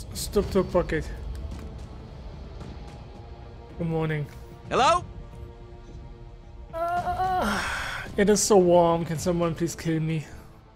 Stop to pocket. Good morning. Hello? It is so warm. Can someone please kill me?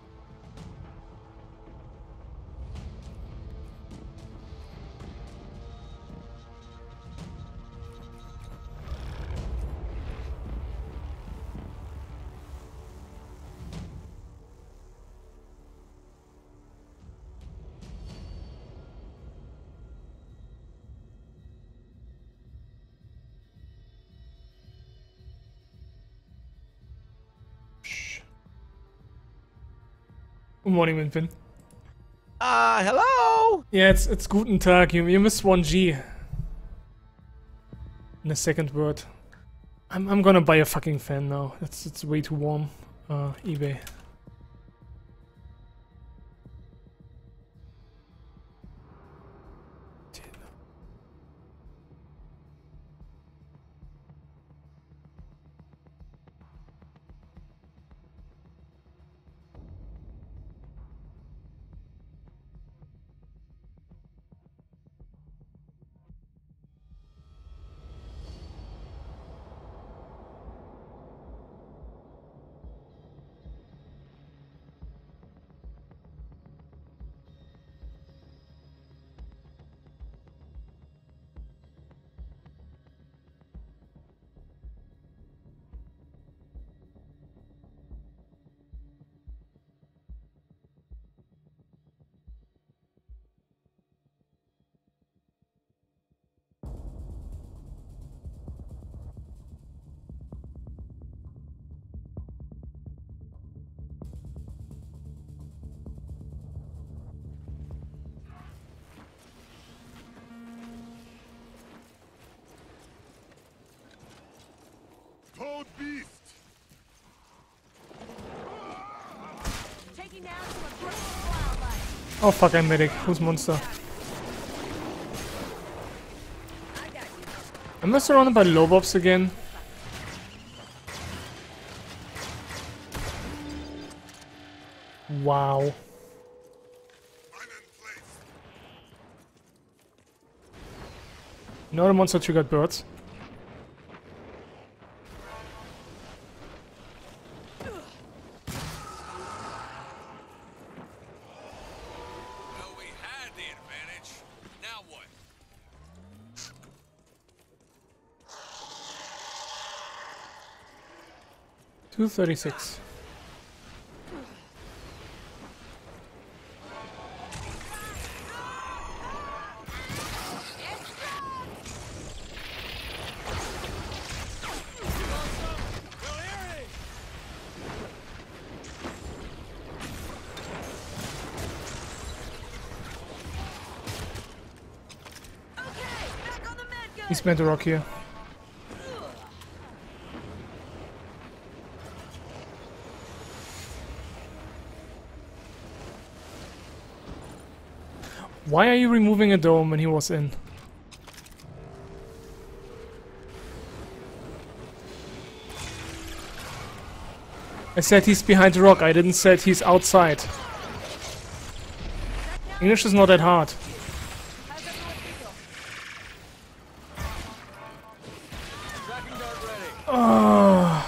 Good morning, Winfin. Hello? Yeah, it's guten Tag. You missed 1G. In the second word. I'm gonna buy a fucking fan now. It's way too warm. eBay. Toad beast! Taking down some aggressive wildlife. Oh fuck, I'm medic. Who's monster? I got you. Am I surrounded by Lobobs again? Wow. I'm in place. Another monster triggered birds. Well, we had the advantage. Now what? 236. He's meant to rock here. Why are you removing a dome when he was in? I said he's behind the rock, I didn't said he's outside. English is not that hard. How's everyone feel? Tracking dart ready. Oh,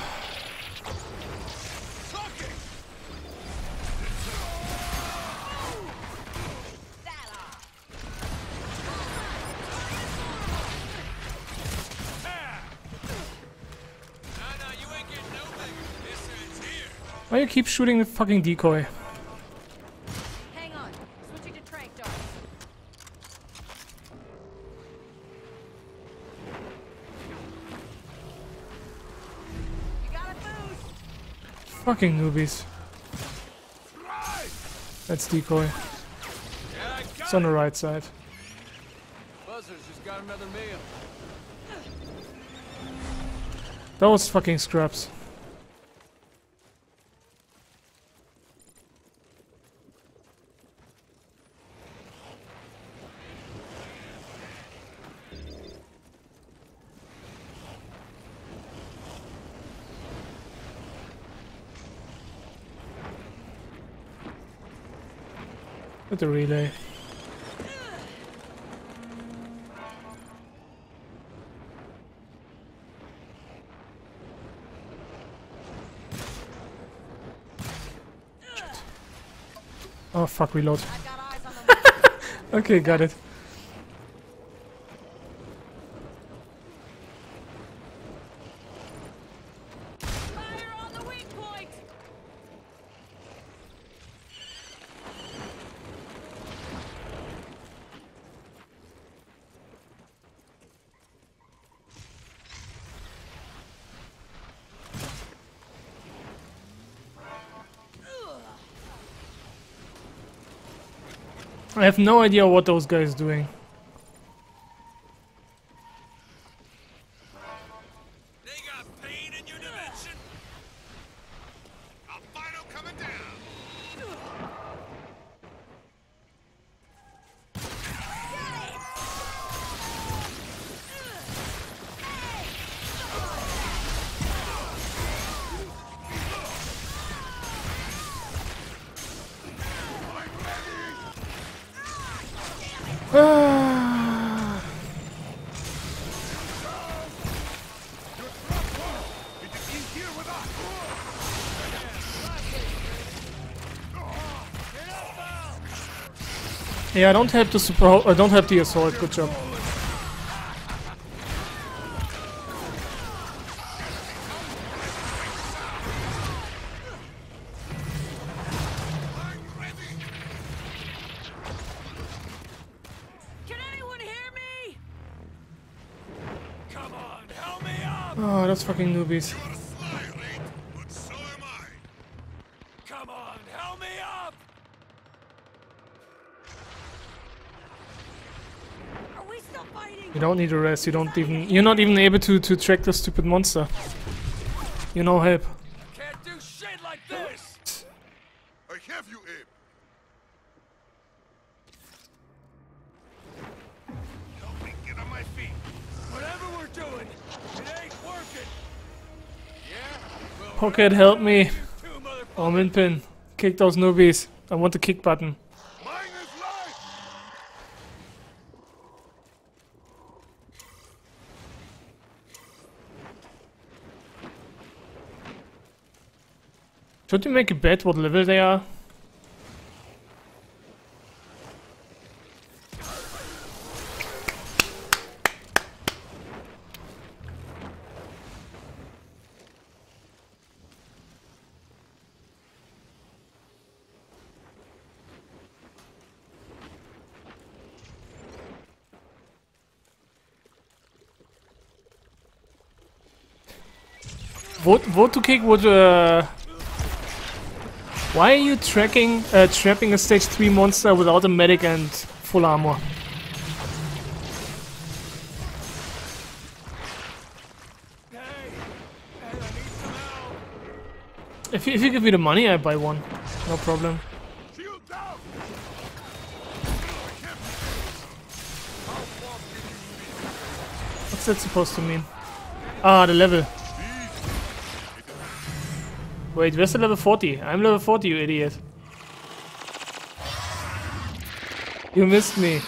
Nah, you ain't getting no bigger. This ends here. why you keep shooting the fucking decoy? Hang on. Switching to trank darts. You got a boost. Fucking newbies. That's decoy. Yeah, I got It's on the right side. Buzzers just got another meal. That was fucking scraps. With the relay. fuck, reload. I've got eyes on the Okay, got it. fire on the weak point. I have no idea what those guys doing. They got pain in your dimension. Albino coming down. Ah. Yeah, don't help the don't help the assault. Good job. Can anyone hear me? Come on, help me up. Oh, those fucking newbies. You're sly, Reed, but so am I. Come on, help me up. Are we still fighting? You don't need a rest. You're not even able to track the stupid monster. You no help. Can't do shit like this! I have you, Abe. Help me get on my feet. Whatever we're doing, it ain't working! Yeah? Well, Pocket, help me. two motherfuckers! Oh, Minpin. Kick those newbies. I want the kick button. Mine is life. Should we make a bet what level they are? Vote to kick would why are you trapping a stage 3 monster without a medic and full armor? Hey! Hey, I need some help! If you give me the money, I buy one. No problem. Shield down. What's that supposed to mean? Ah, the level. Wait, where's the level 40? I'm level 40, you idiot. You missed me.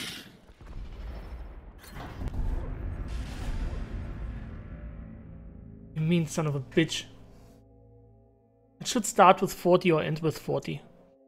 You mean son of a bitch. It should start with 40 or end with 40.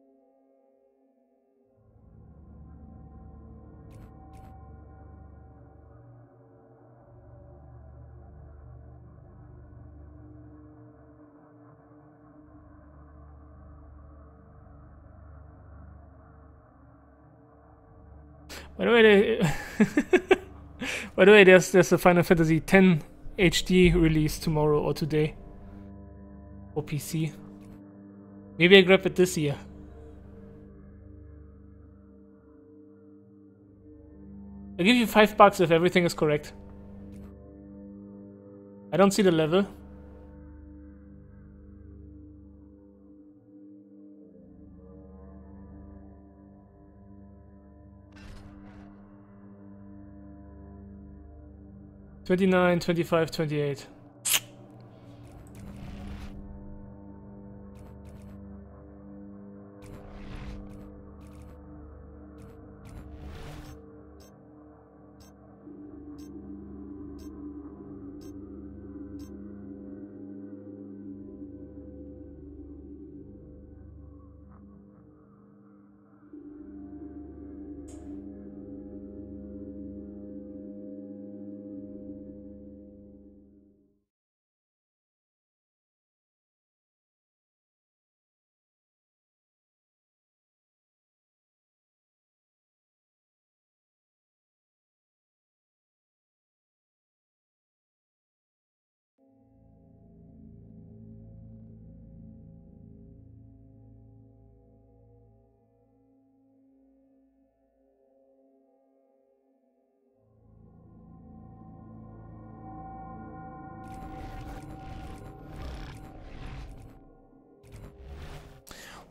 By the way, by the way, there's a Final Fantasy X HD release tomorrow or today for PC. Maybe I grab it this year. I'll give you $5 if everything is correct. I don't see the level. $29, $25, $28.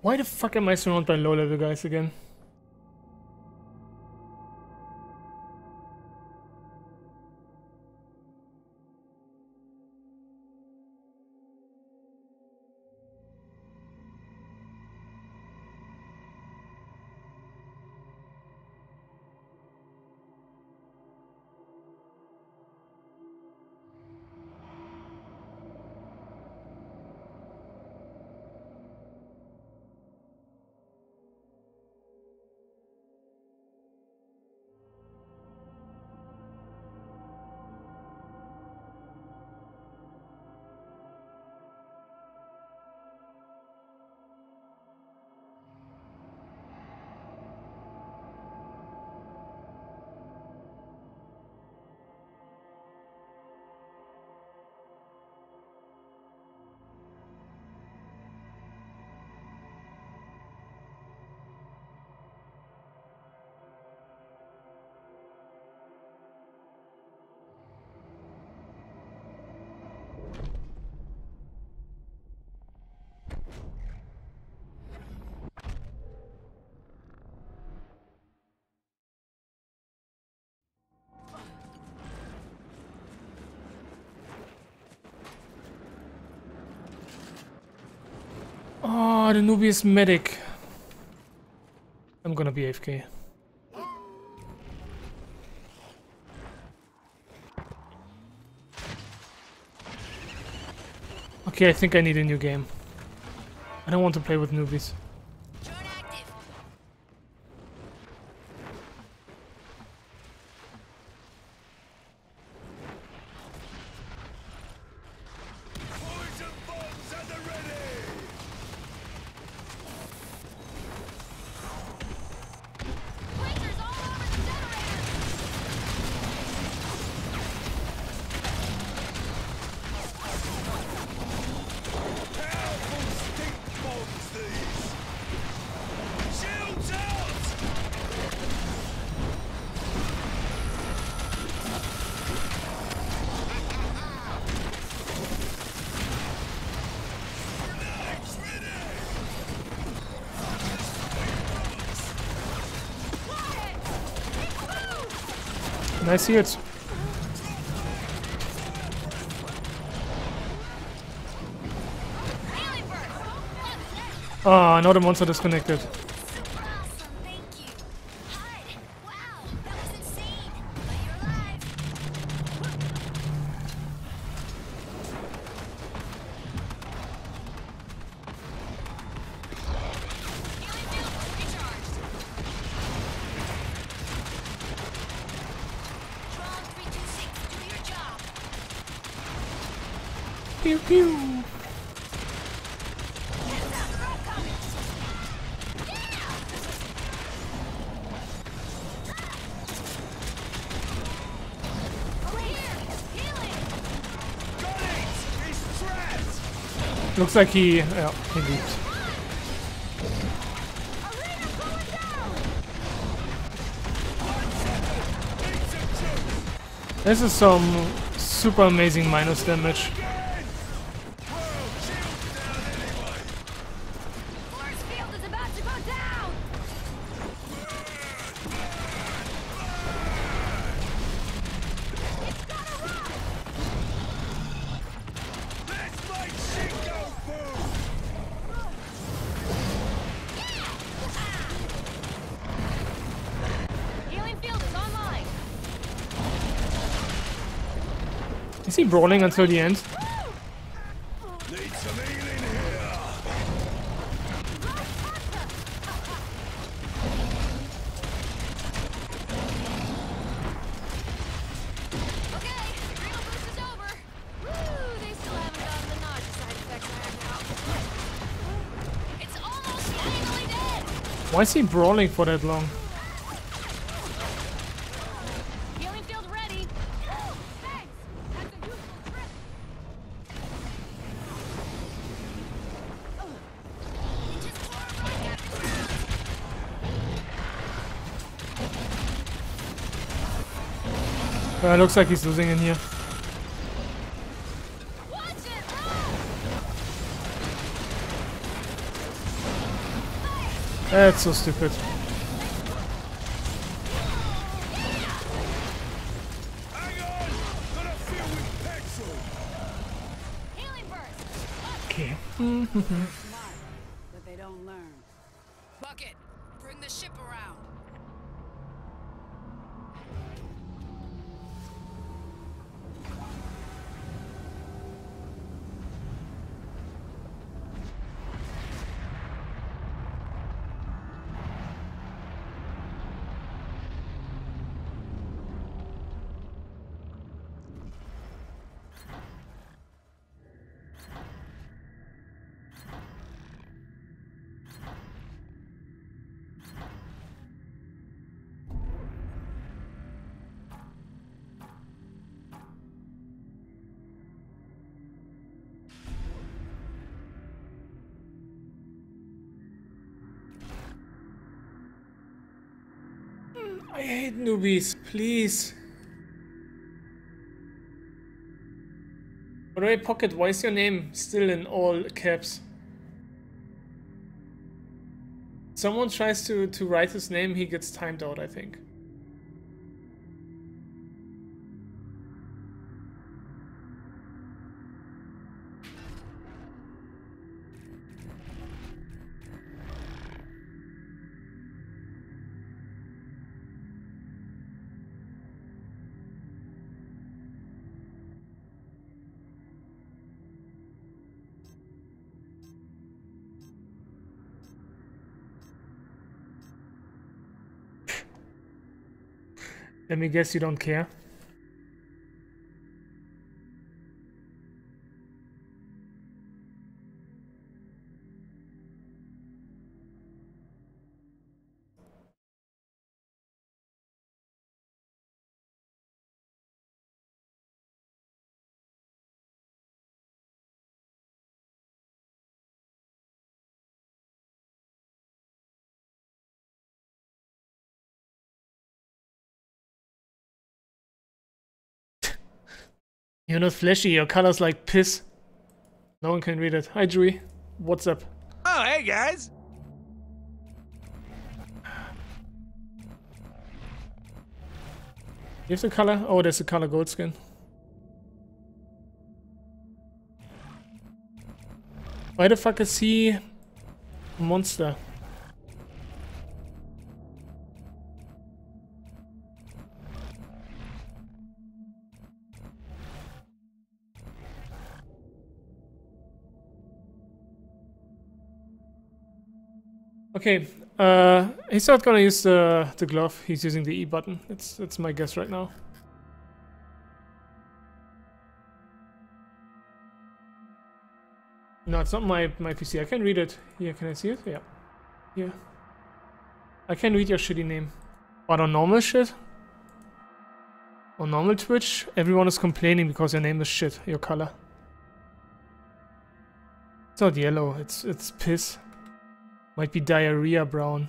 Why the fuck am I surrounded by low level guys again? Oh, the Nubius medic. I'm gonna be AFK. Okay, I think I need a new game. I don't want to play with newbies. Drone active. Poison bombs at the ready! Lasers all over the generator. Powerful stink bombs these! Shields out! Grenades ready! Nice hits. Healing burst. Ah, another monster disconnected. Super awesome, thank you. Hide. Wow, that was insane. But you're alive. Healing field recharged. Tron 326, do your job. Pew pew. Heads up, throw coming. Yeah! Over here, healing. Got it! He's trapped! Looks like he leaped. Arena going down. Need some troops! This is some super amazing minus damage. Again! Well, shields down anyway! Force field is about to go down. It's gonna run. Let's make Shingo boom! Healing field is online. Is he brawling until the end? Need some healing here! Okay, adrenal boost is over. Woo, they still haven't gotten the nausea side effects ironed out. It's almost finally dead. Why is he brawling for that long? Healing field ready. Thanks. That's a useful trip. It just tore right out of his mouth. Looks like he's losing in here. Watch it, run! That's so stupid. Hang on! Gonna feel with pencil! Healing burst. Okay. Smart, but they don't learn. Bucket, bring the ship around. I hate newbies, please. By the way, Pocket, why is your name still in all caps? Someone tries to write his name, he gets timed out, I think. Let me guess you don't care. You're not flashy, your color's like piss. No one can read it. Hi, Drew. What's up? Oh, hey, guys. You have the color? Oh, there's the color gold skin. Why the fuck is he a monster? Okay, he's not gonna use the glove. He's using the E button. That's my guess right now. No, it's not my PC. I can read it. Here, can I see it? Yeah. Here. I can read your shitty name. But on normal shit? On normal Twitch, everyone is complaining because your name is shit, your color. It's not yellow, it's piss. Might be diarrhea brown.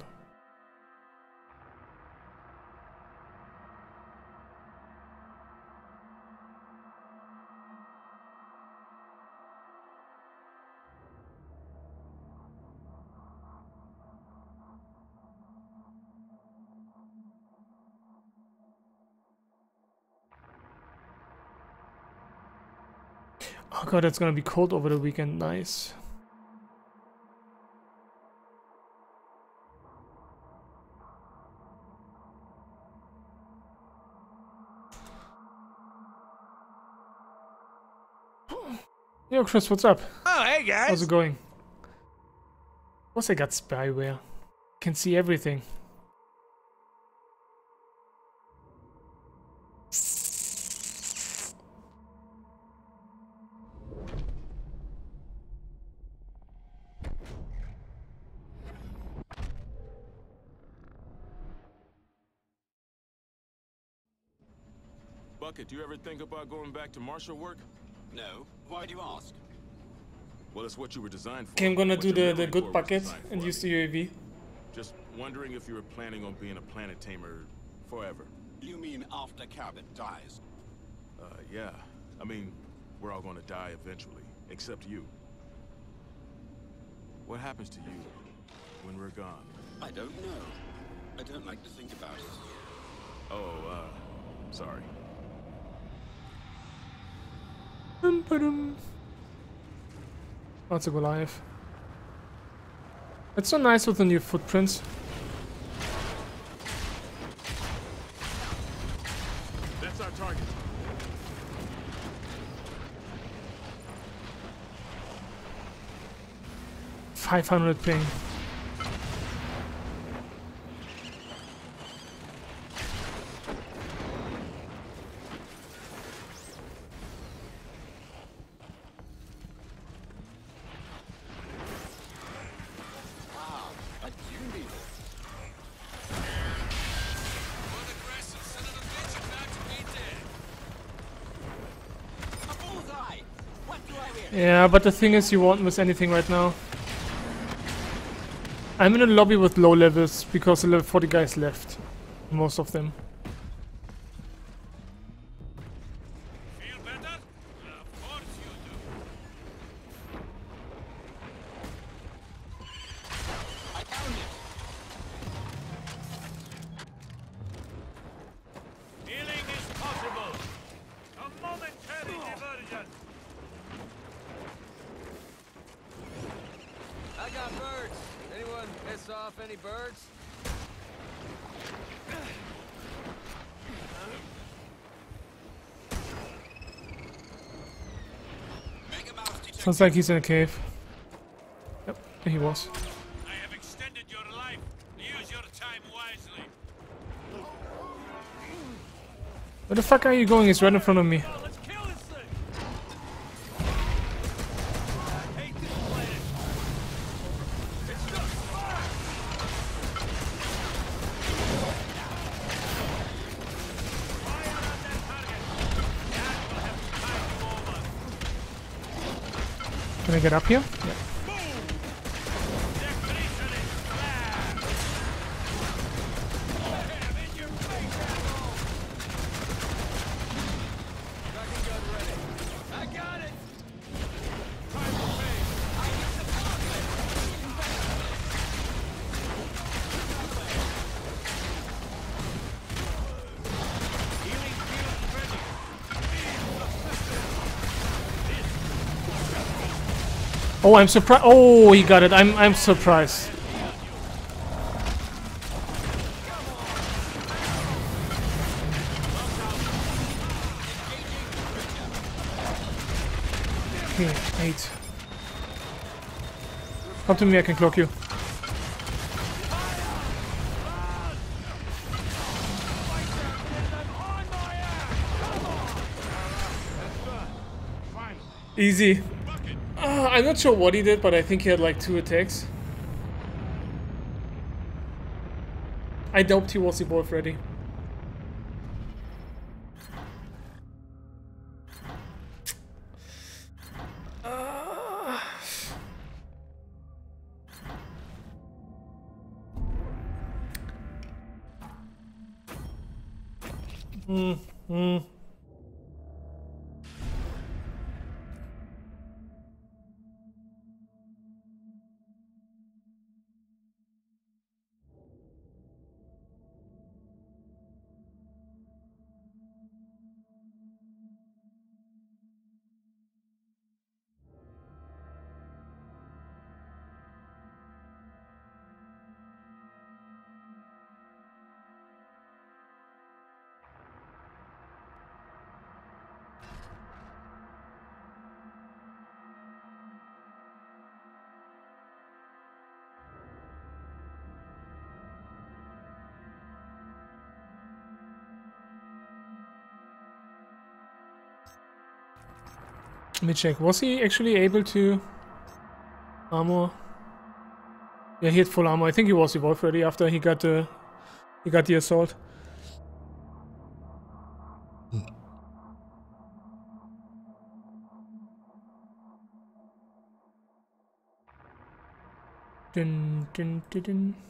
Oh god, it's gonna be cold over the weekend. Nice. Yo, Chris, what's up? Oh, hey, guys. How's it going? Of course I got spyware. Can see everything. Bucket, do you ever think about going back to martial work? No. Why do you ask? Well, it's what you were designed for. Okay, I'm gonna What do your the memory good core was bucket designed and for. use the UAV. Just wondering if you were planning on being a planet tamer forever. You mean after Cabot dies? Yeah. I mean, we're all gonna die eventually, except you. What happens to you when we're gone? I don't know. I don't like to think about it. Oh, sorry. That's a Goliath. It's so nice with the new footprints. That's our target. $500 ping. A Dune Beetle. One aggressive son of a bitch about to be dead. A bullseye! What do I wear? Yeah, but the thing is, you won't miss anything right now. I'm in a lobby with low levels because the level 40 guys left. Most of them. Feel better? Of course you do. I found it. Healing is possible. A momentary diversion. I got birds. Anyone piss off any birds? Mega Mouse detected. Sounds like he's in a cave. Yep, there he was. I have extended your life. Use your time wisely. Where the fuck are you going? He's right in front of me. Oh, let's kill this thing. I hate this planet. It's just fire. Fire on that target. That will have to tide you over. Can I get up here? Yeah. Definition is bad. Damn, in your face, asshole. Tracking gun ready. I got it. Time to pay. I need support. Healing field ready. Oh, I'm surprised. Oh, he got it. I'm surprised. Okay, 8. Come to me, I can cloak you. Easy. I'm not sure what he did, but I think he had like 2 attacks. I doubt he was evolved ready. Let me check. Was he actually able to armor? Yeah, he had full armor. I think he was evolved ready after he got the assault. Dun, dun, dun, dun.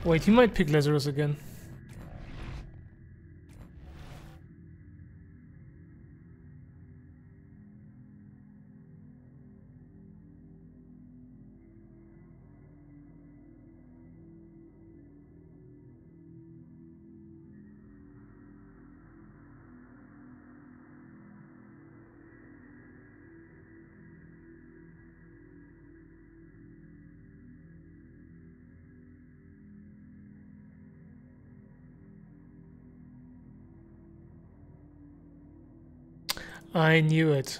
Wait, he might pick Lazarus again. I knew it.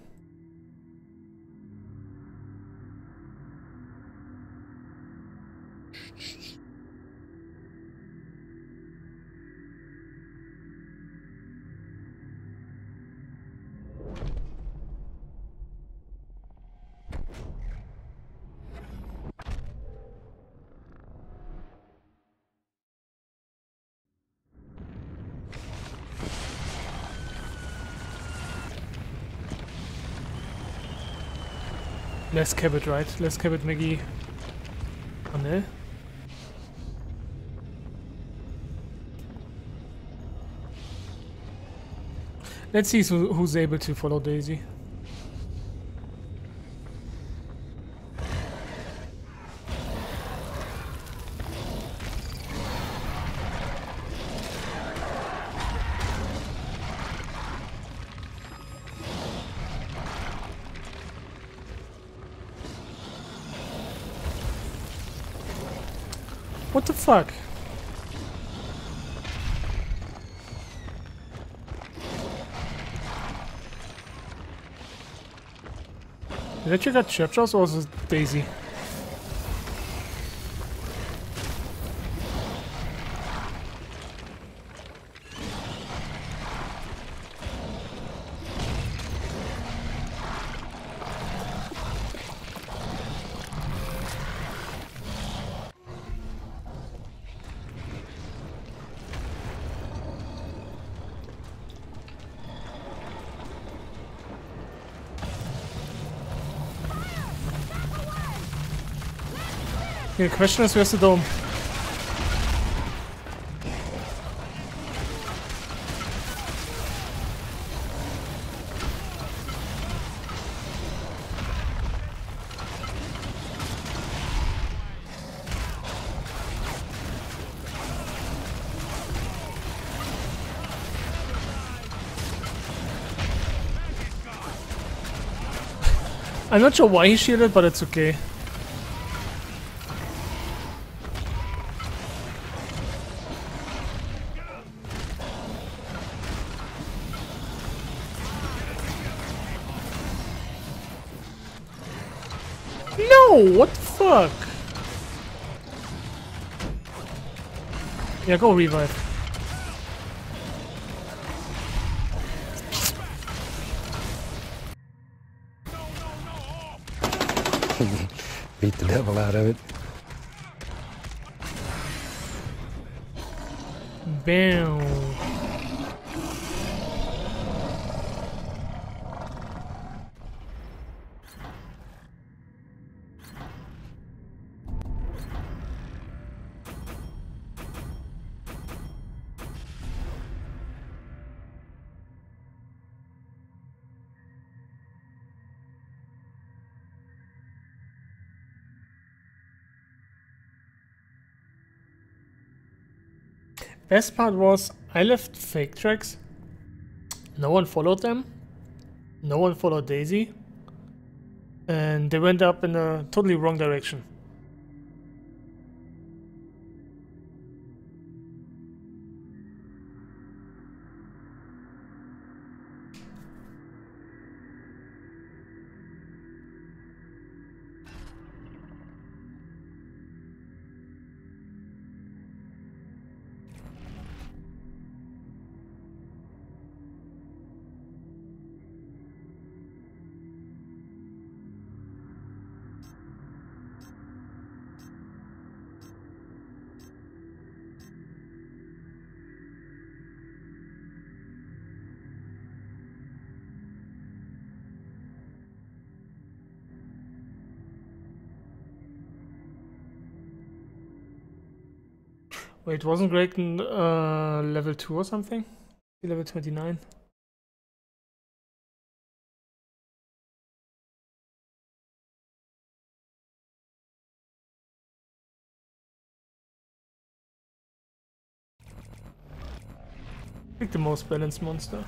Less Cabot, right? Less Cabot, Maggie. Oh no. Let's see who's able to follow Daisy. What the fuck? Did I check out Churchhouse or was it Daisy? Yeah, the question is, where's the dome? I'm not sure why he shielded, but it's okay. No, what the fuck? Yeah, go revive. Beat the devil out of it. Bam. Best part was I left fake tracks. No one followed them. No one followed Daisy. And they went up in a totally wrong direction. Wait, wasn't Grayton level 2 or something? Level 29? Pick the most balanced monster.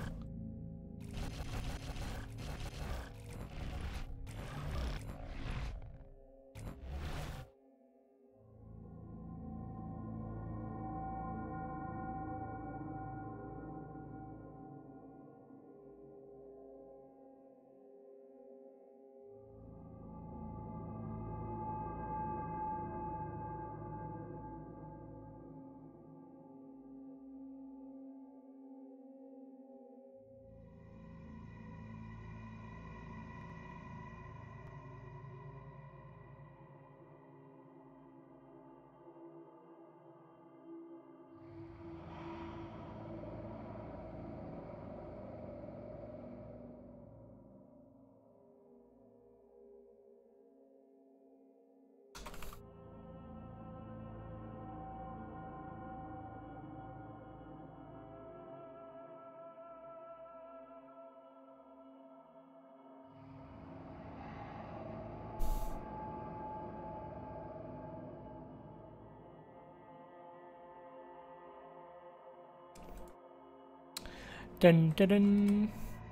Dun dun dun.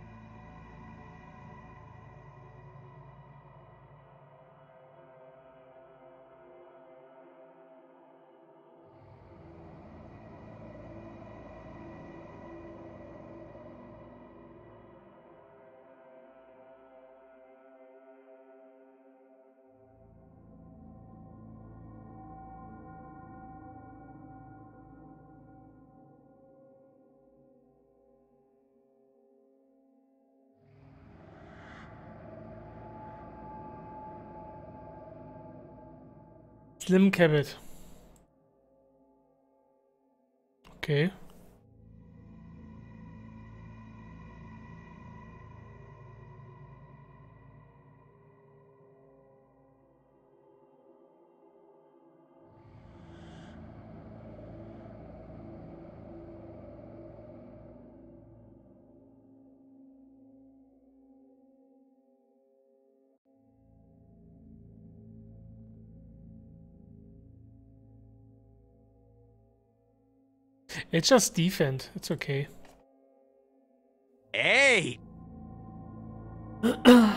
Slim Cabot. Okay. It's just defend. It's okay. Hey! And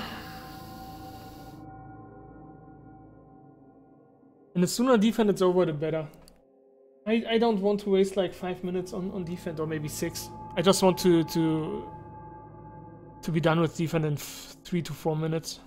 the sooner defend it's over, the better. I don't want to waste like 5 minutes on defend, or maybe 6. I just want to be done with defend in 3 to 4 minutes.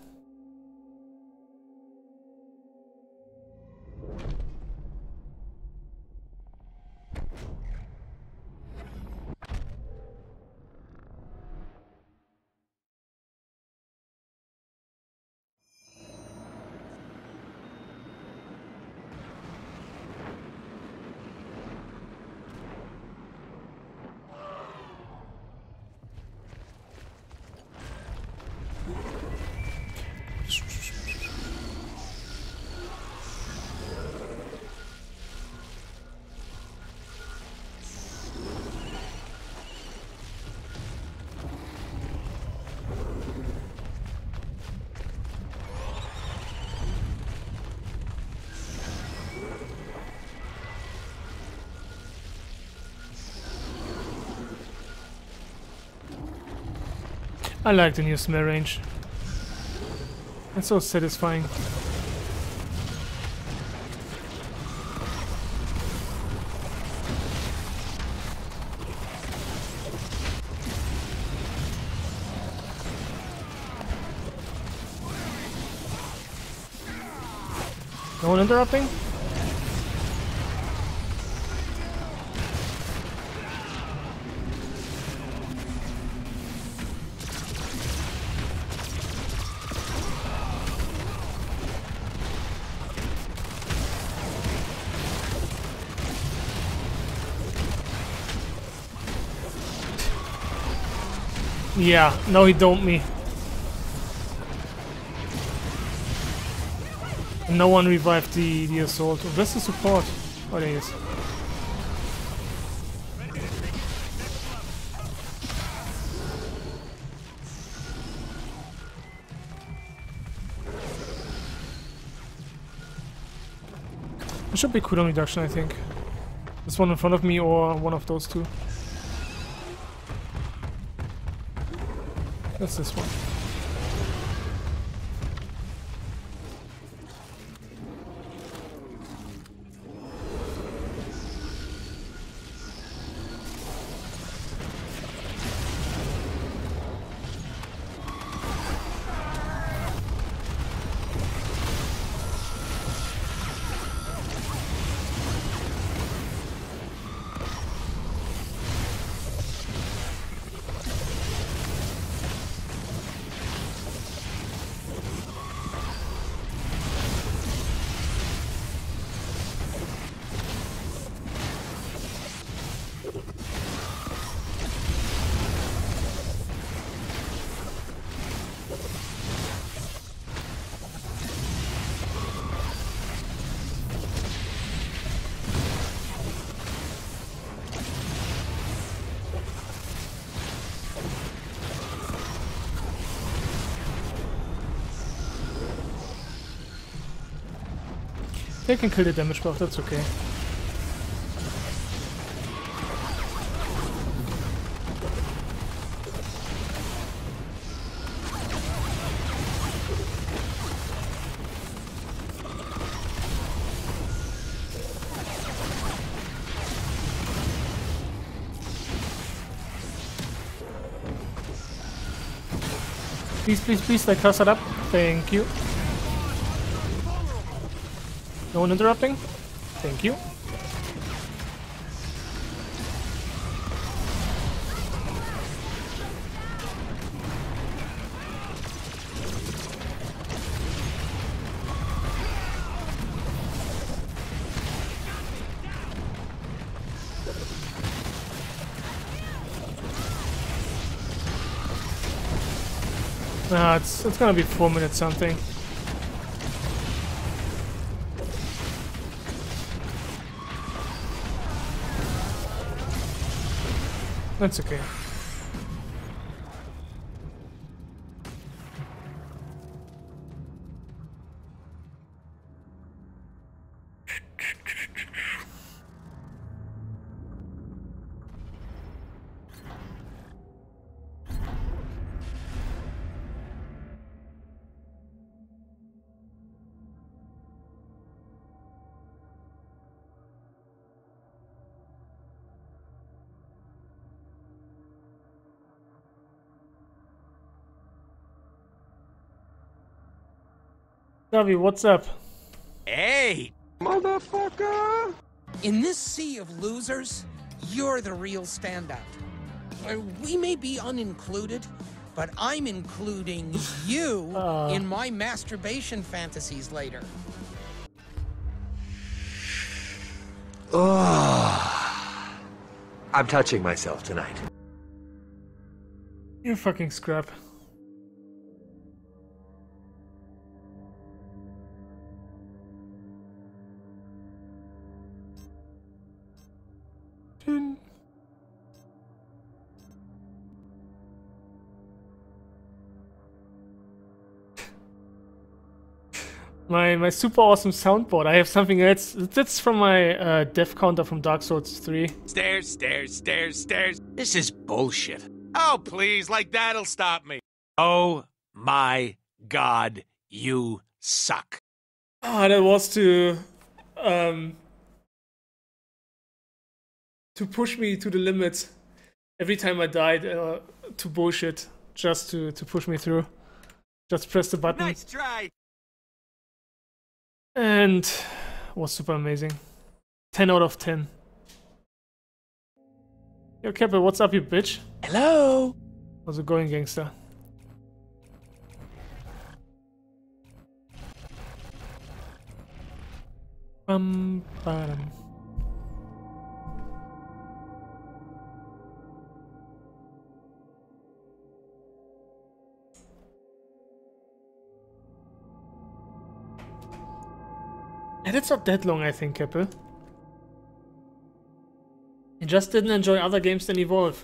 I like the new smell range. It's so satisfying. No one interrupting? Yeah, no, he domed me. No one revived the assault. Oh, that's the support. Oh, there he is. It should be cooldown reduction, I think. This one in front of me or one of those two. That's this one. They can kill the damage buff, that's okay. Please, please, please, like, toss it up. Thank you. No one interrupting? Thank you. It's gonna be 4 minutes something. That's okay. Davi, what's up? Hey! Motherfucker! In this sea of losers, you're the real standout. We may be unincluded, but I'm including you in my masturbation fantasies later. I'm touching myself tonight. You fucking scrap. My super awesome soundboard. I have something else. That's from my death counter from Dark Souls 3. Stairs, stairs, stairs, stairs. This is bullshit. Oh, please, like that'll stop me. Oh my god, you suck. Ah, that was to push me to the limit. Every time I died, to bullshit, just to push me through. Just press the button. Nice try. And was super amazing. 10 out of 10. Yo, Keppel, what's up, you bitch? Hello. How's it going, gangster? Bum. And it's not that long, I think, Keppel. You just didn't enjoy other games than Evolve.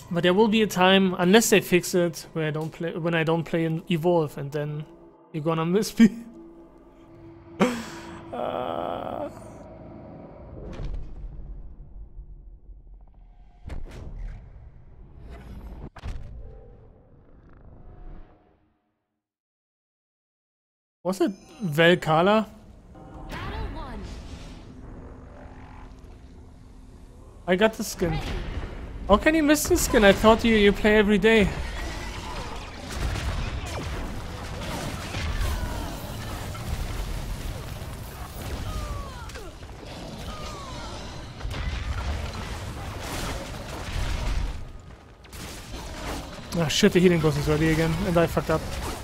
But there will be a time, unless they fix it, where I don't play when I don't play in Evolve, and then you're gonna miss me. Was it Velkala? Battle 1. I got the skin. How can you miss the skin? I thought you play every day. Ah shit, the healing boss is ready again, and I fucked up.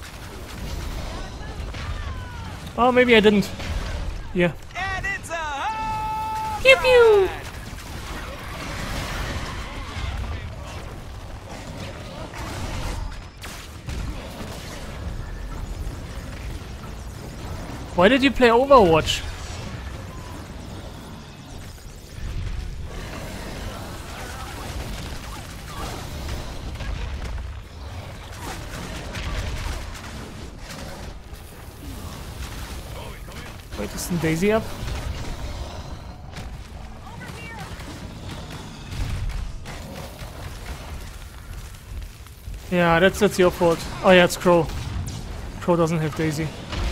Oh, maybe I didn't. Yeah. And it's a home Pew pew! run! Why did you play Overwatch? Wait, isn't Daisy up? Yeah, that's your fault. Oh yeah, it's Crow. Crow doesn't have Daisy.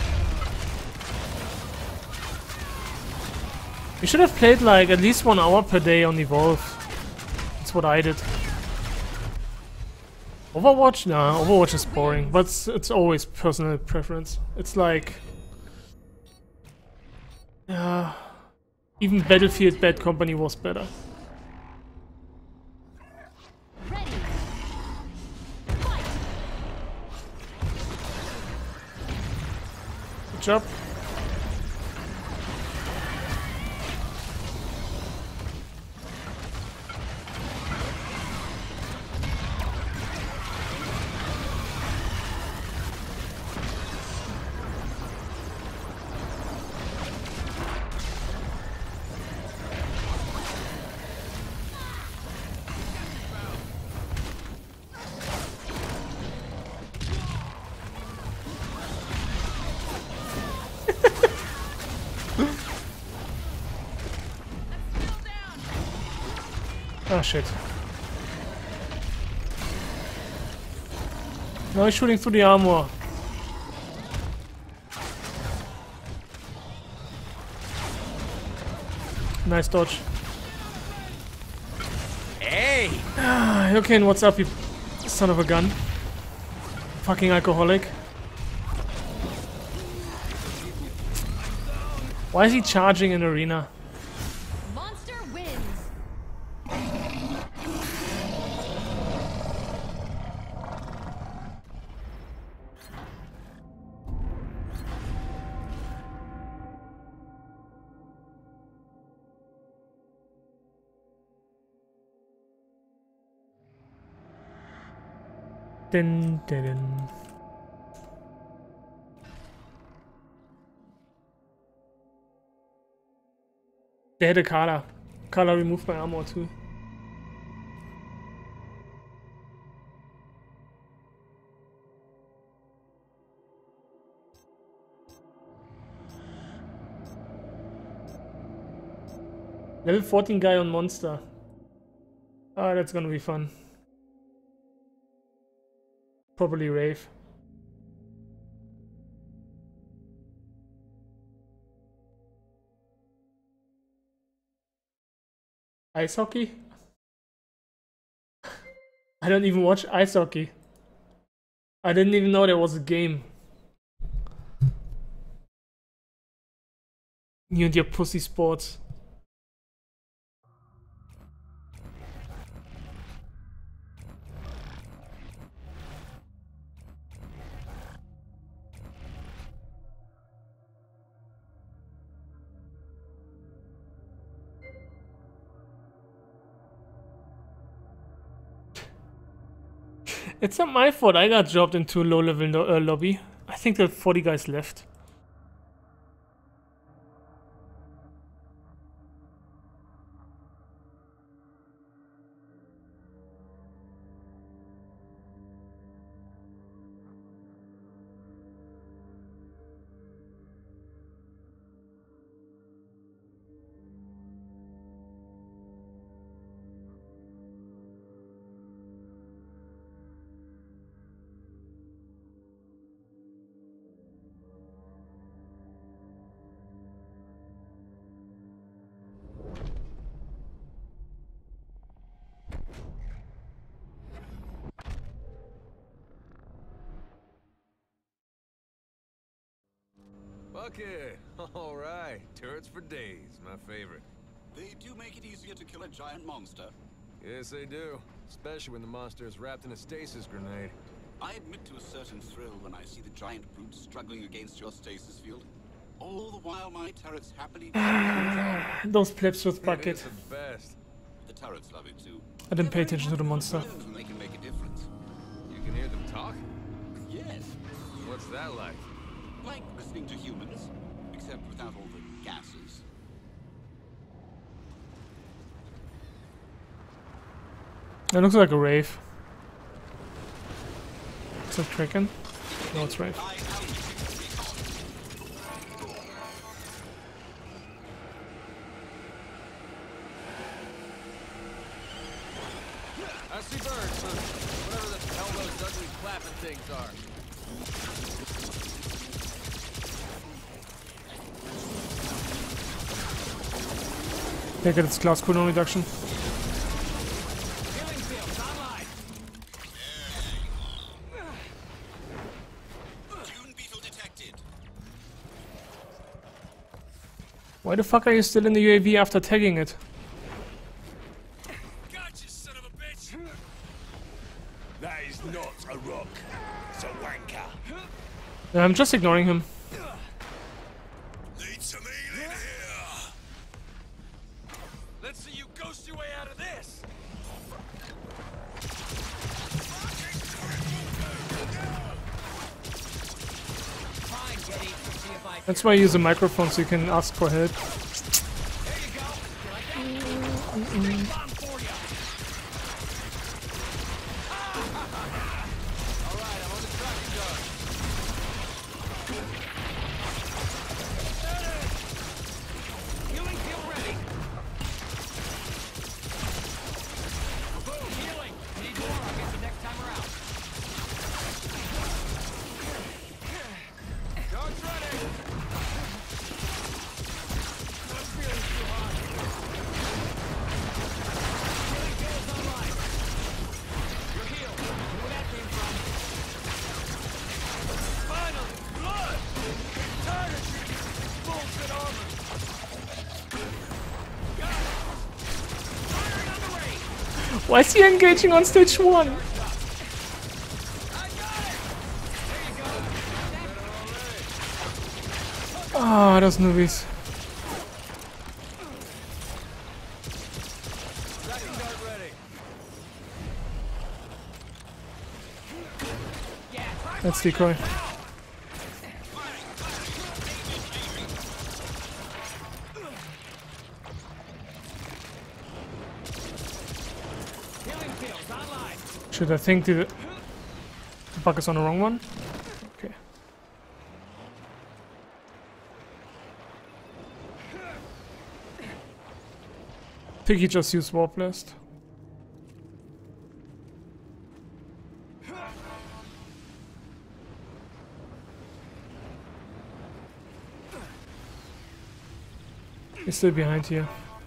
You should have played like at least 1 hour per day on Evolve. That's what I did. Overwatch? Nah, Overwatch is boring, but it's always personal preference. It's like... Yeah... Even Battlefield Bad Company was better. Ready. Fight. Good job. Ah shit. No, he's shooting through the armor. Nice dodge. Hey! Ah, okay, and what's up, you son of a gun? Fucking alcoholic. Why is he charging in arena? Monster wins. Dun, dun, dun. They had a Kala. Kala removed my armor too. Level 14 guy on monster. Ah, that's gonna be fun. Probably Rave. Ice hockey? I don't even watch ice hockey. I didn't even know there was a game. You and your pussy sports. It's not my fault I got dropped into a low level lobby. I think there are 40 guys left. Fuck it. All right. Turrets for days. My favorite. They do make it easier to kill a giant monster. Yes, they do. Especially when the monster is wrapped in a stasis grenade. I admit to a certain thrill when I see the giant brute struggling against your stasis field. All the while my turrets happily Those flips with It bucket. is the best. The turrets love it too. I didn't pay attention to the monster. When they can make a difference. You can hear them talk? Yes. What's that like? Like listening to humans, except without all the gases. It looks like a rave. Is that Kraken? No, it's rave. I see birds, but whatever the hell those ugly flapping things are. Take it, it's class cooldown reduction. Dune beetle detected. Why the fuck are you still in the UAV after tagging it? Gotcha, son of a bitch! That is not a rock. It's a wanker. I'm just ignoring him. Need some healing here! Let's see you ghost your way out of this! That's why I use a microphone so you can ask for help. Why is he engaging on stage 1? Ah, those movies. That's decoy. Should I think the bug is on the wrong one? Okay. Piggy just used Warp Blast. He's still behind here.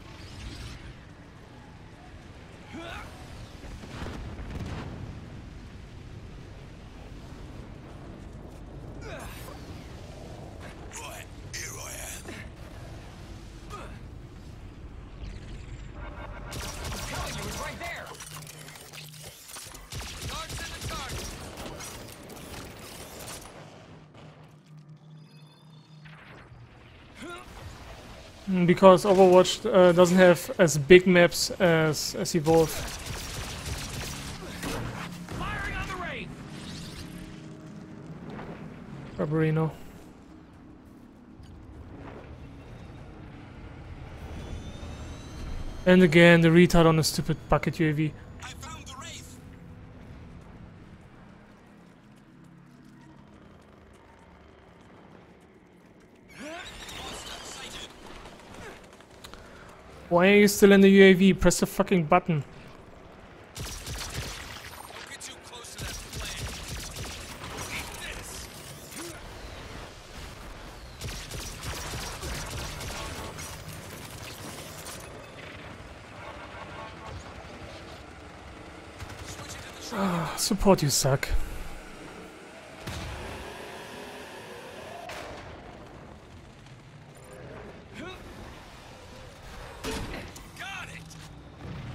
Right, here I am. telling you, it's right there. Guards in the target. Because Overwatch doesn't have as big maps as Evolve. Firing on the Wraith. Barbarino. And again, the retard on the stupid bucket UAV. I found the Wraith. Monster sighted. Why are you still in the UAV? Press the fucking button. Don't get too close to that plant. Eat this. Support, you suck.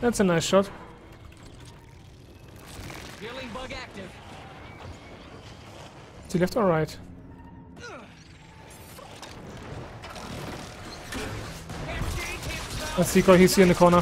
That's a nice shot. Healing bug active. Is he left or right? Let's see, he's here in the corner.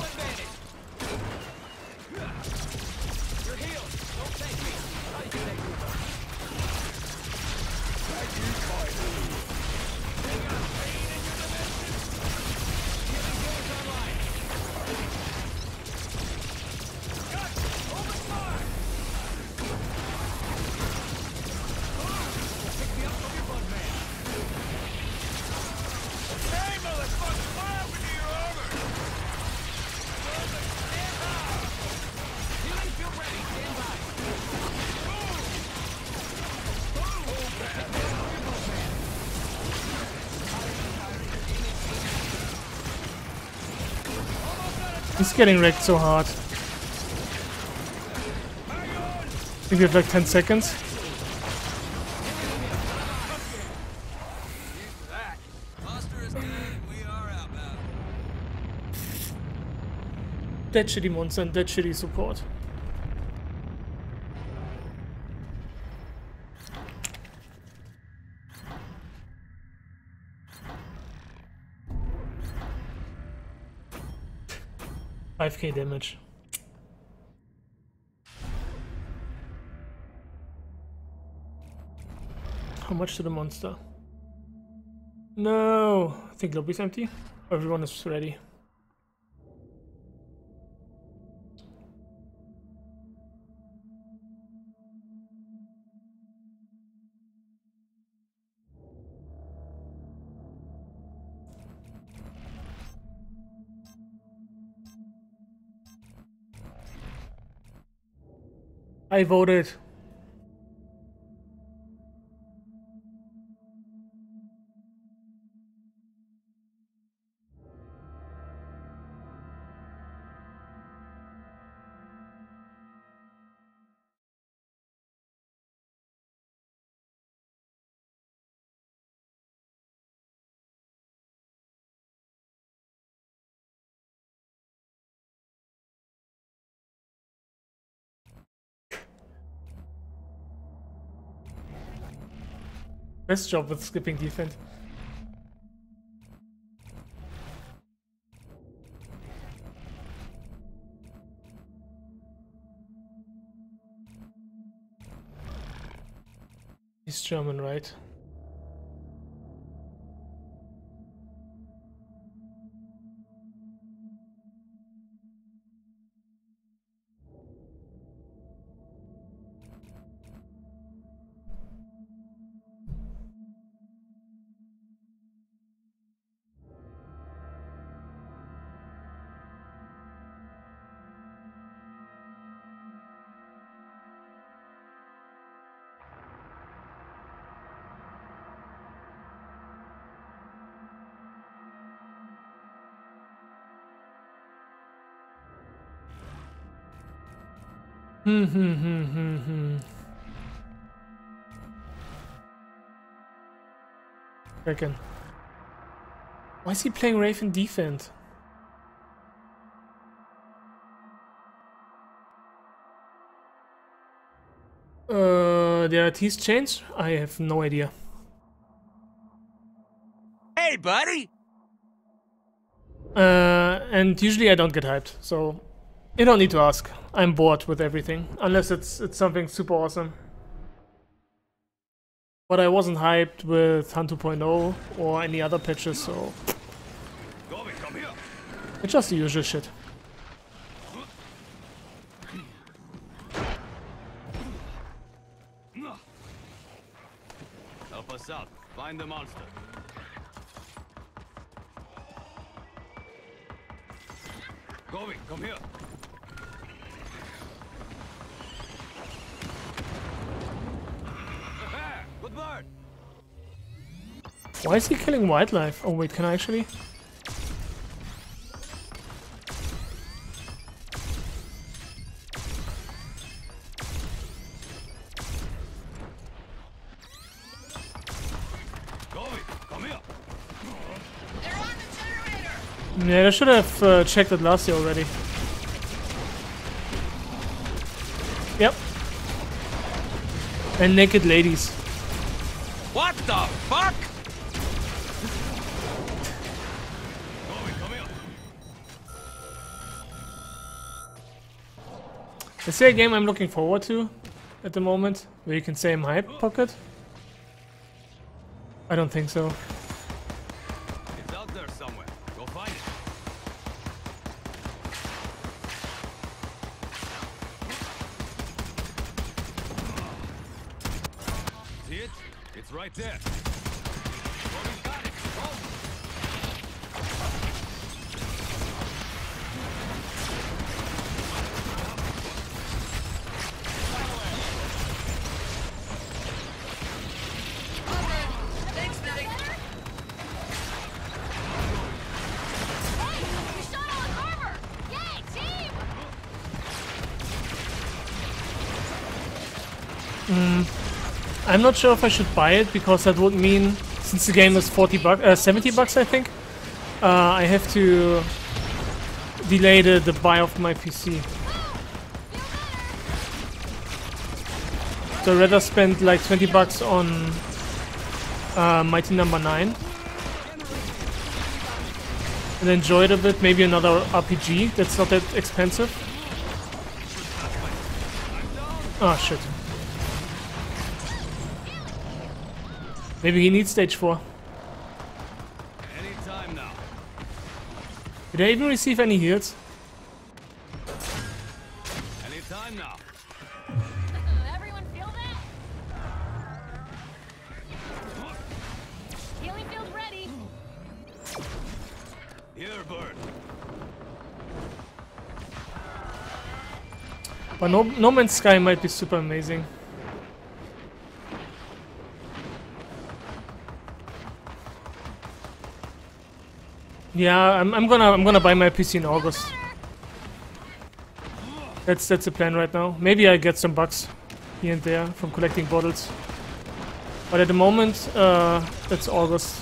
He's getting wrecked so hard. I think we have like 10 seconds. Monster is dead. We are outbound. Dead shitty monster and dead shitty support. $5k damage. How much to the monster? No! I think lobby's empty. Everyone is ready. I voted. Best job with skipping defense. He's German, right? Reckon. Why is he playing Raven defense? The RT's changed? I have no idea. Hey, buddy! And usually I don't get hyped, so you don't need to ask. I'm bored with everything, unless it's something super awesome. But I wasn't hyped with Han 2.0 or any other patches, so it's just the usual shit. Help us out. Find the monster. Going, come here. Good bird. Why is he killing wildlife? Oh wait, can I actually? Yeah, I should have checked it last year already. And naked ladies. What the fuck? Is there a game I'm looking forward to at the moment where you can say I'm hype, Pocket? I don't think so. It's out there somewhere. Go find it. See it? It's right there. Bobby's got it. Go. I'm not sure if I should buy it because that would mean, since the game is 70 bucks I think, I have to delay the buy of my PC. So I'd rather spend like 20 bucks on Mighty Number 9 and enjoy it a bit, maybe another RPG that's not that expensive. Oh shit. Maybe he needs stage 4. Anytime now. Did I even receive any heals? Anytime now. Everyone feel that? Healing field ready. Here, bird. But No Man's Sky might be super amazing. Yeah, I'm gonna buy my PC in August. That's the plan right now. Maybe I get some bucks here and there from collecting bottles. But at the moment, that's August.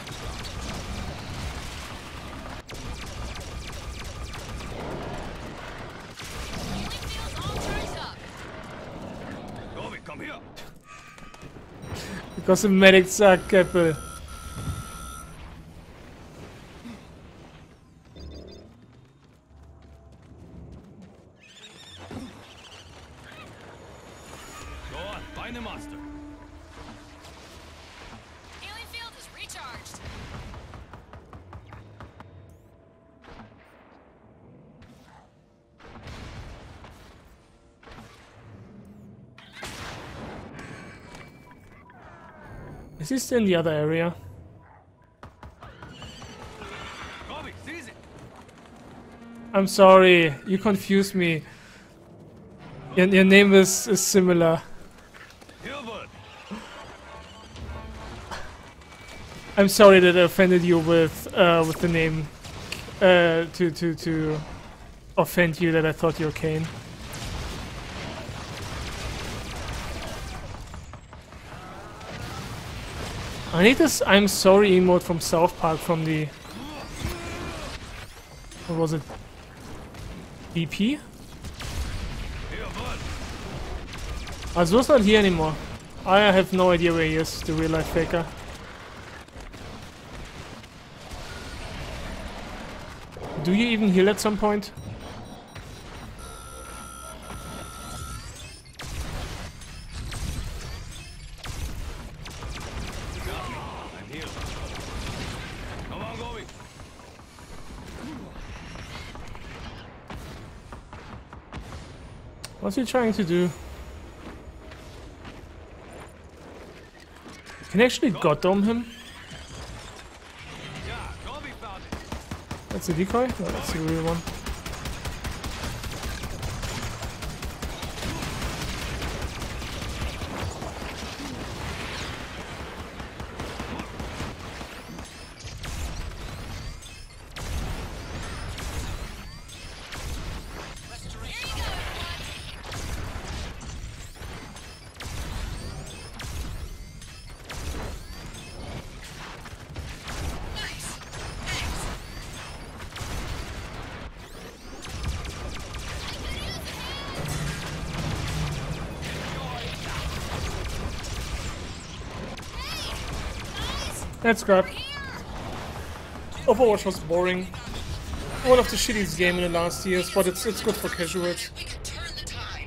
Bobby, come here. Because the medics suck, Apple. Go on, find the monster. Healing field is recharged. Is he still in the other area? Bobby, seize it. I'm sorry, you confused me. Your name is similar. Here, bird. I'm sorry that I offended you with the name. To offend you that I thought you were Kane. I need this I'm sorry emote from South Park from the... What was it? BP? Here, bud. Azur's not here anymore. I have no idea where he is, the real life faker. Do you even heal at some point? I'm here. Come on, Bobby. What's he trying to do? Can I actually god dome him? Yeah, Bobby found it. That's a decoy? No, that's the real one. Let's grab. Overwatch was boring. One of the shittiest games in the last years, but it's good for casuals. We can turn the tide.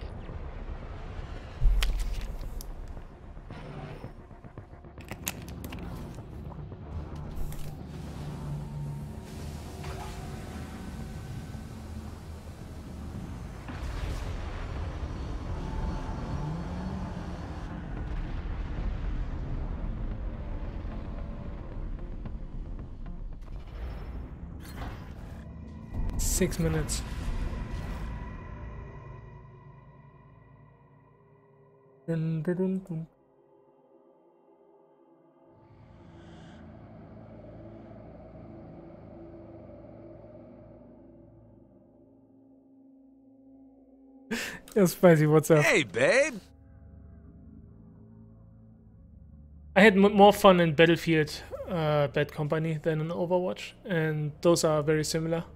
Six minutes. Dun, dun, dun, dun. Yeah, Spicy, what's up? Hey, babe. I had more fun in Battlefield Bad Company than in Overwatch, and those are very similar.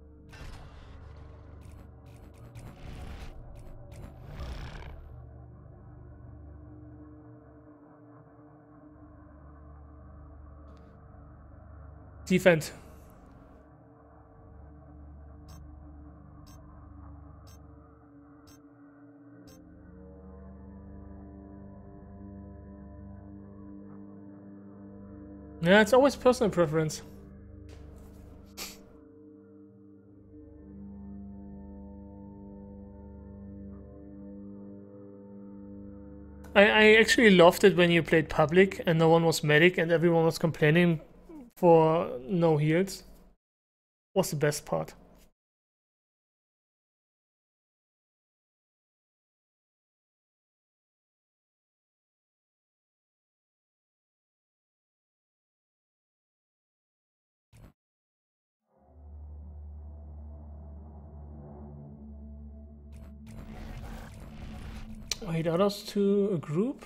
Defend. Yeah, it's always personal preference. I actually loved it when you played public and no one was medic and everyone was complaining for no heals. Was the best part. Wait, are those two a group?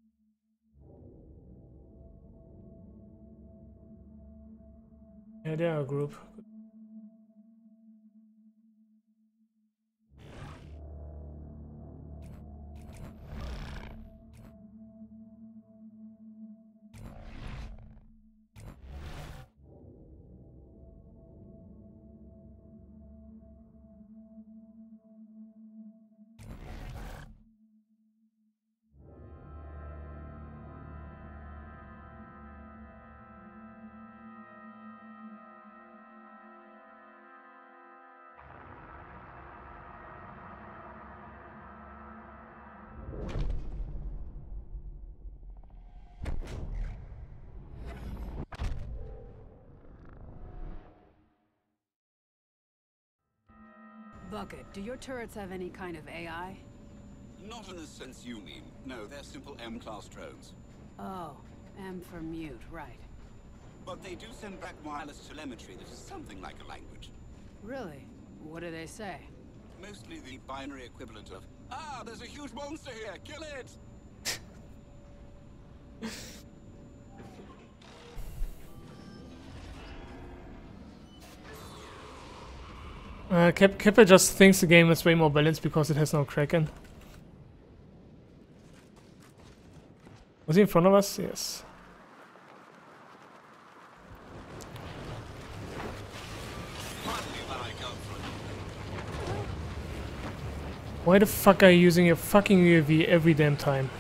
Yeah, they are a group. Bucket, do your turrets have any kind of AI? Not in the sense you mean. No, they're simple M-class drones. Oh, M for mute, right. But they do send back wireless telemetry that is something like a language. Really? What do they say? Mostly the binary equivalent of, "Ah, there's a huge monster here, kill it!" Kepper just thinks the game is way more balanced because it has no Kraken. Was he in front of us? Yes. Why the fuck are you using your fucking UAV every damn time?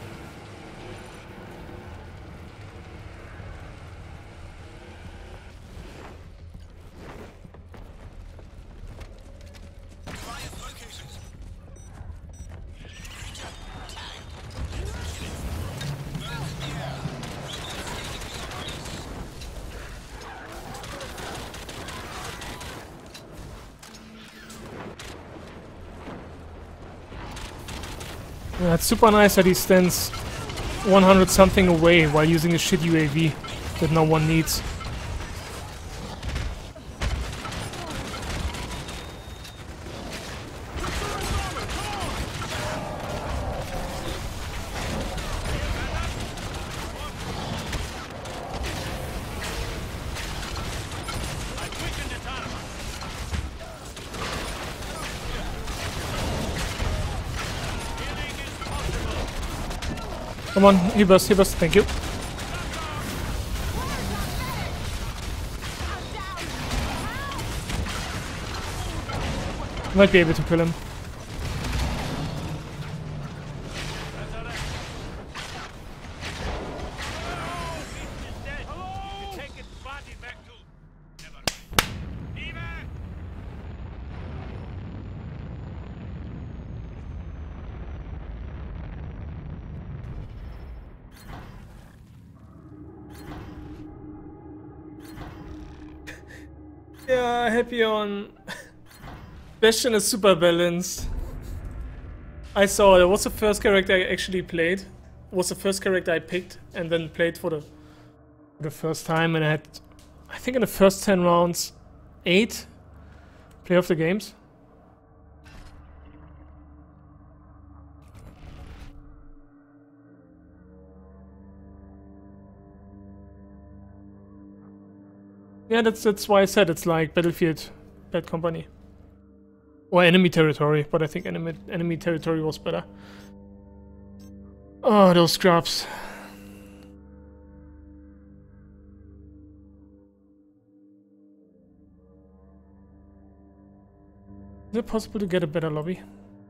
Yeah, it's super nice that he stands 100 something away while using a shit UAV that no one needs. Come on, he burst, thank you. Might be able to kill him. Yeah, happy on. Bastion is super balanced. I saw it was the first character I actually played. It was the first character I picked and then played for the first time, and I had, I think in the first 10 rounds, 8 play of the games. Yeah, that's why I said it's like Battlefield Bad Company. Or Enemy Territory, but I think enemy Territory was better. Oh, those scrubs. Is it possible to get a better lobby?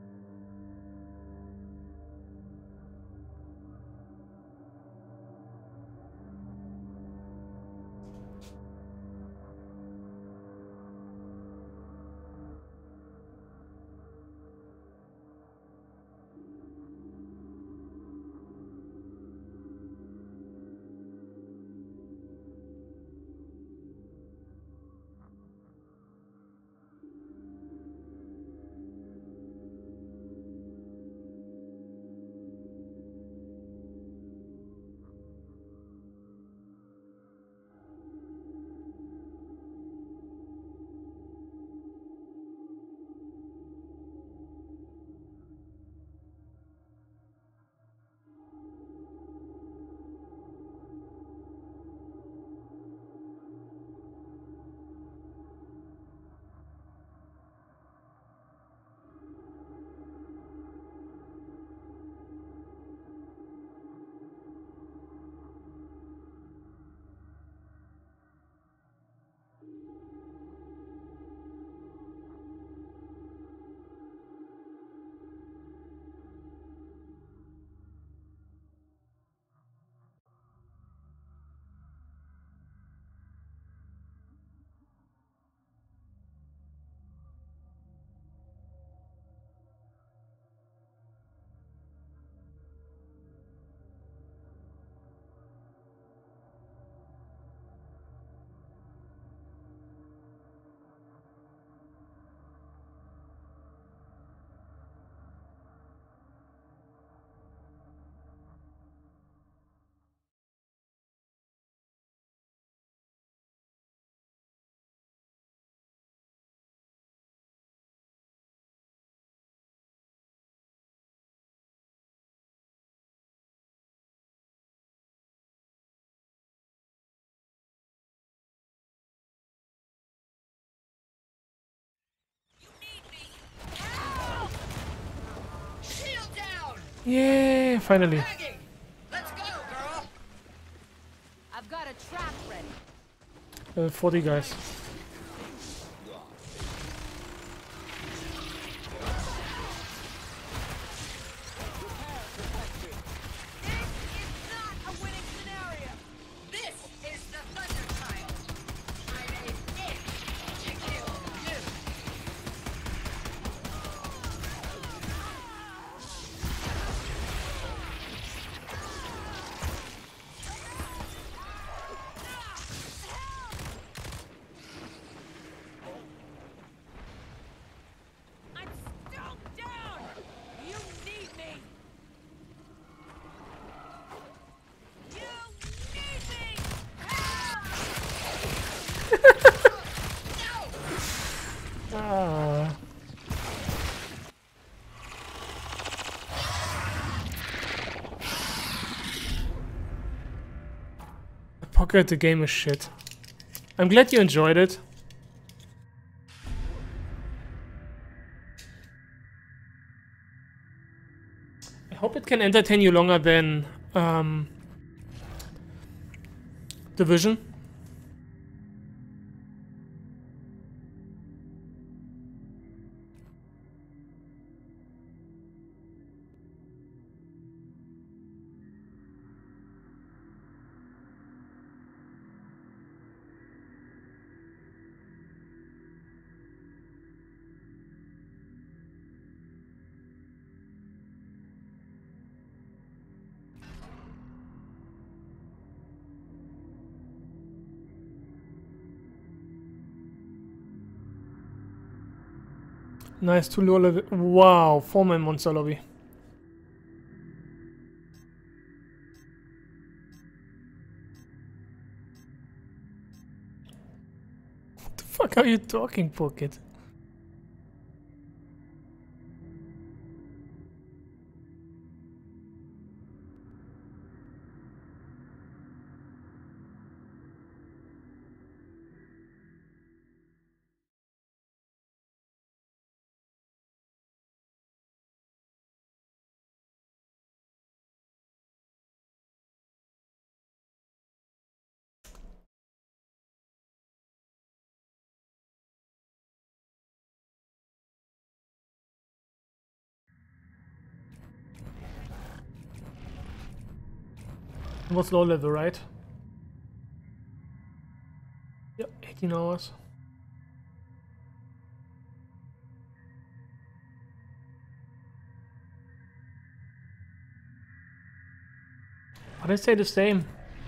Yeah, finally. Let's go, girl. I've got a trap ready. 40 guys. Pocket, the game is shit. I'm glad you enjoyed it. I hope it can entertain you longer than Division. Nice, 2 low level. Wow, 4-man monster lobby. What the fuck are you talking, Pocket? It was low level, right? Yep, 18 hours. But I say the same.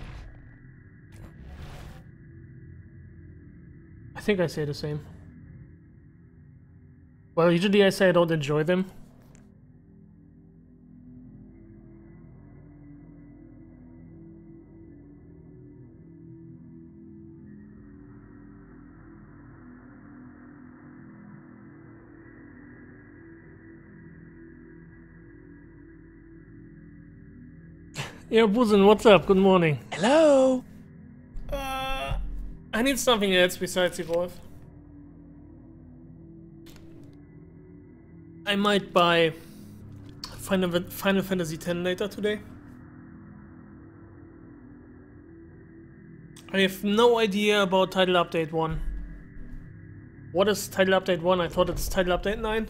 I think I say the same. Well, usually I say I don't enjoy them. Yeah, Buzen, what's up? Good morning. Hello? I need something else besides Evolve. I might buy Final Fantasy X later today. I have no idea about Title Update 1. What is Title Update 1? I thought it's Title Update 9.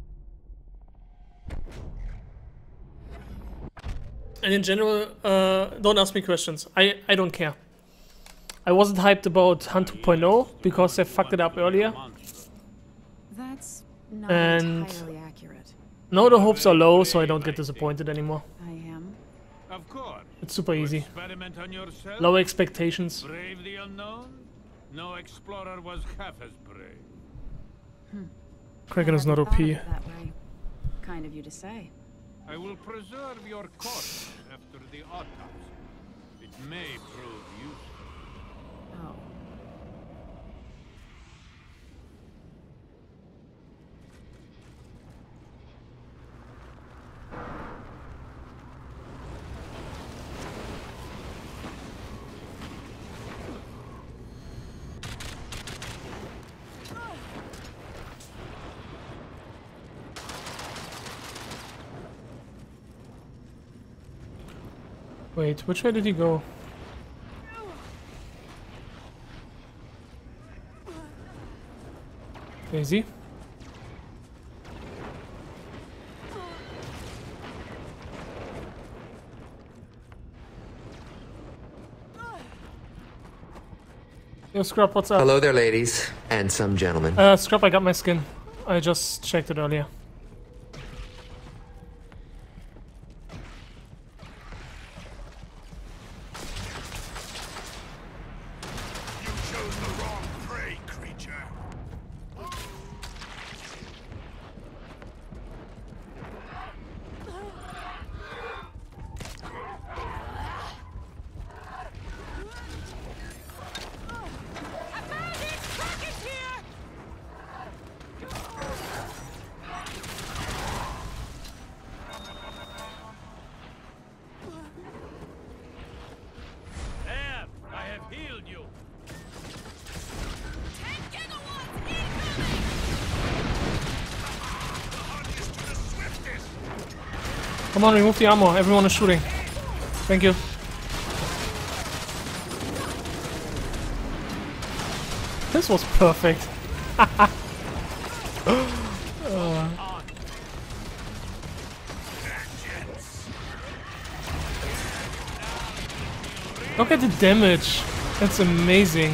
And in general, don't ask me questions. I don't care. I wasn't hyped about Hunt 2.0 because they fucked it up earlier. That's not And entirely accurate. now the hopes are low, so I don't get disappointed anymore. I am. Of course. It's super easy. Experiment on yourself. Low expectations. Brave the unknown? No explorer was half as brave. Kraken is not Never OP. thought of it that way. Kind of you to say. I will preserve your corpse after the autopsy. It may prove useful. Oh. Wait, which way did he go? Daisy? Yo, Scrub, what's up? Hello there, ladies and some gentlemen. Scrub, I got my skin. I just checked it earlier. Come on, remove the ammo. Everyone is shooting. Thank you. This was perfect. Look at the damage. That's amazing.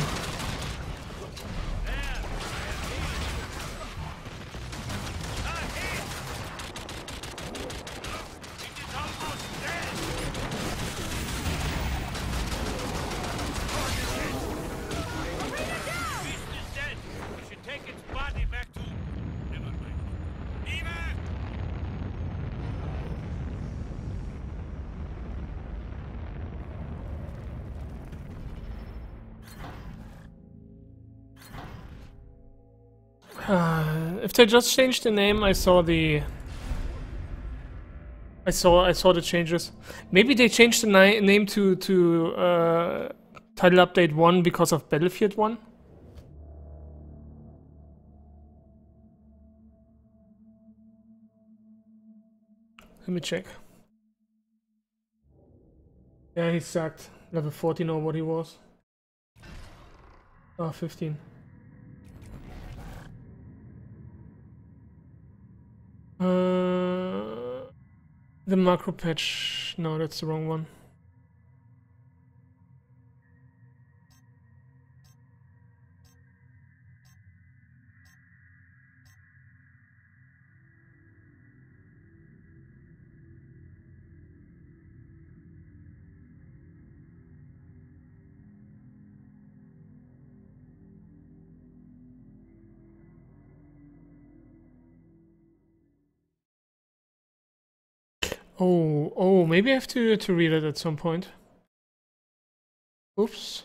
If they just changed the name, I saw the changes. Maybe they changed the name to Title Update 1 because of Battlefield 1. Let me check. Yeah, he sucked. Level 14 or what he was. Oh, 15. The macro patch. No, that's the wrong one. Oh, maybe I have to read it at some point. Oops.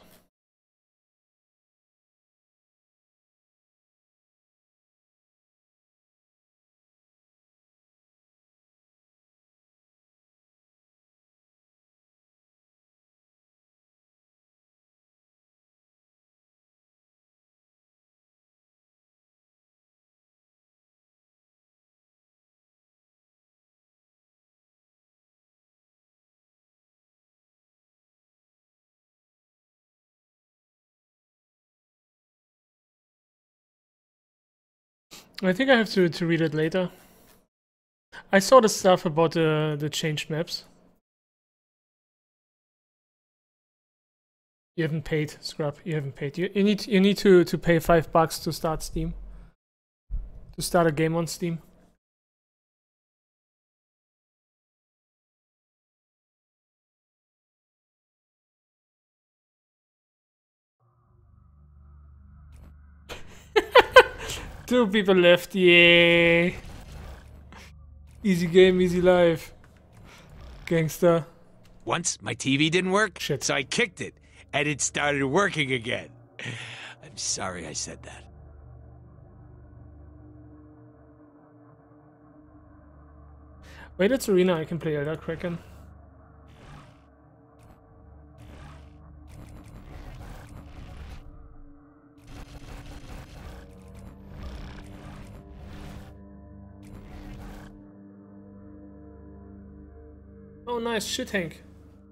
I think I have to read it later. I saw the stuff about the changed maps. You haven't paid, Scrub. You haven't paid. You need to pay $5 to start Steam. To start a game on Steam. Two people left, yay! Easy game, easy life. Gangster. Once my TV didn't work, Shit. so I kicked it, and it started working again. I'm sorry I said that. Wait, it's Arena, I can play Elder Kraken. Oh, nice, shit tank.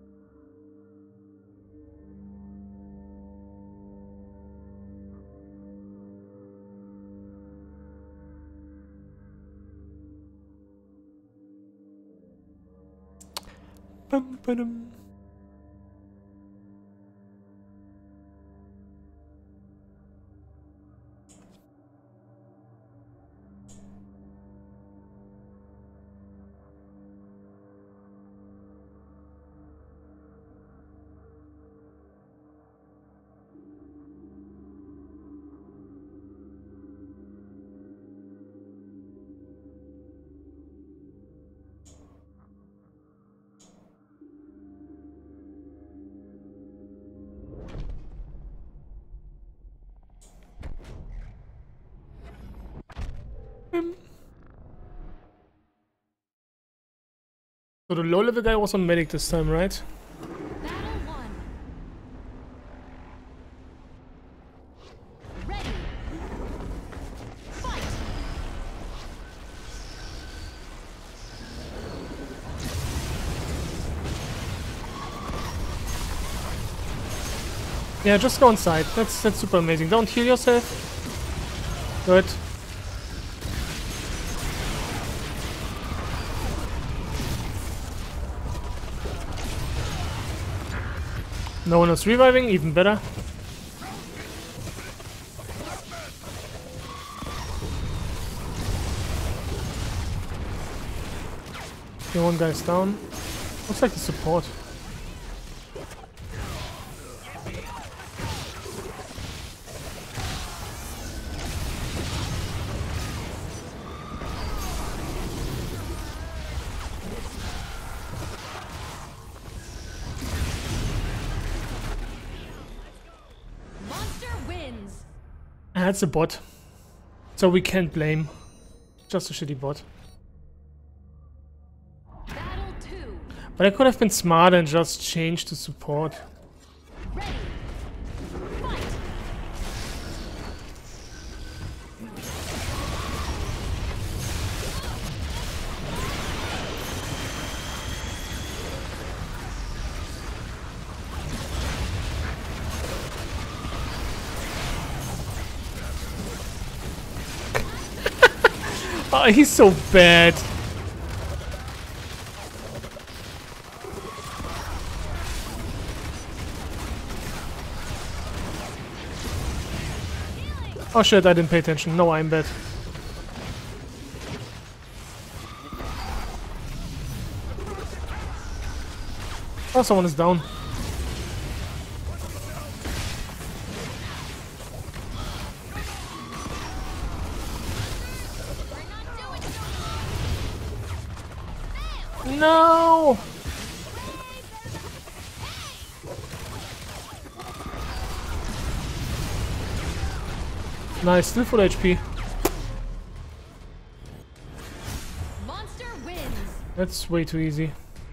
Bum, ba-dum. So the low level guy was on medic this time, right? Battle 1. Ready. Fight. Yeah, just go inside. That's super amazing. Don't heal yourself. Good. No one is reviving, even better. Okay, one guy's down. Looks like the support. Monster wins. That's a bot. So we can't blame. Just a shitty bot. Battle 2. But I could have been smart and just changed to support. Ready. Fight. Oh, he's so bad. Oh shit, I didn't pay attention. No, I'm bad. Oh, someone is down. No! Nice, still full HP. Monster wins. That's way too easy.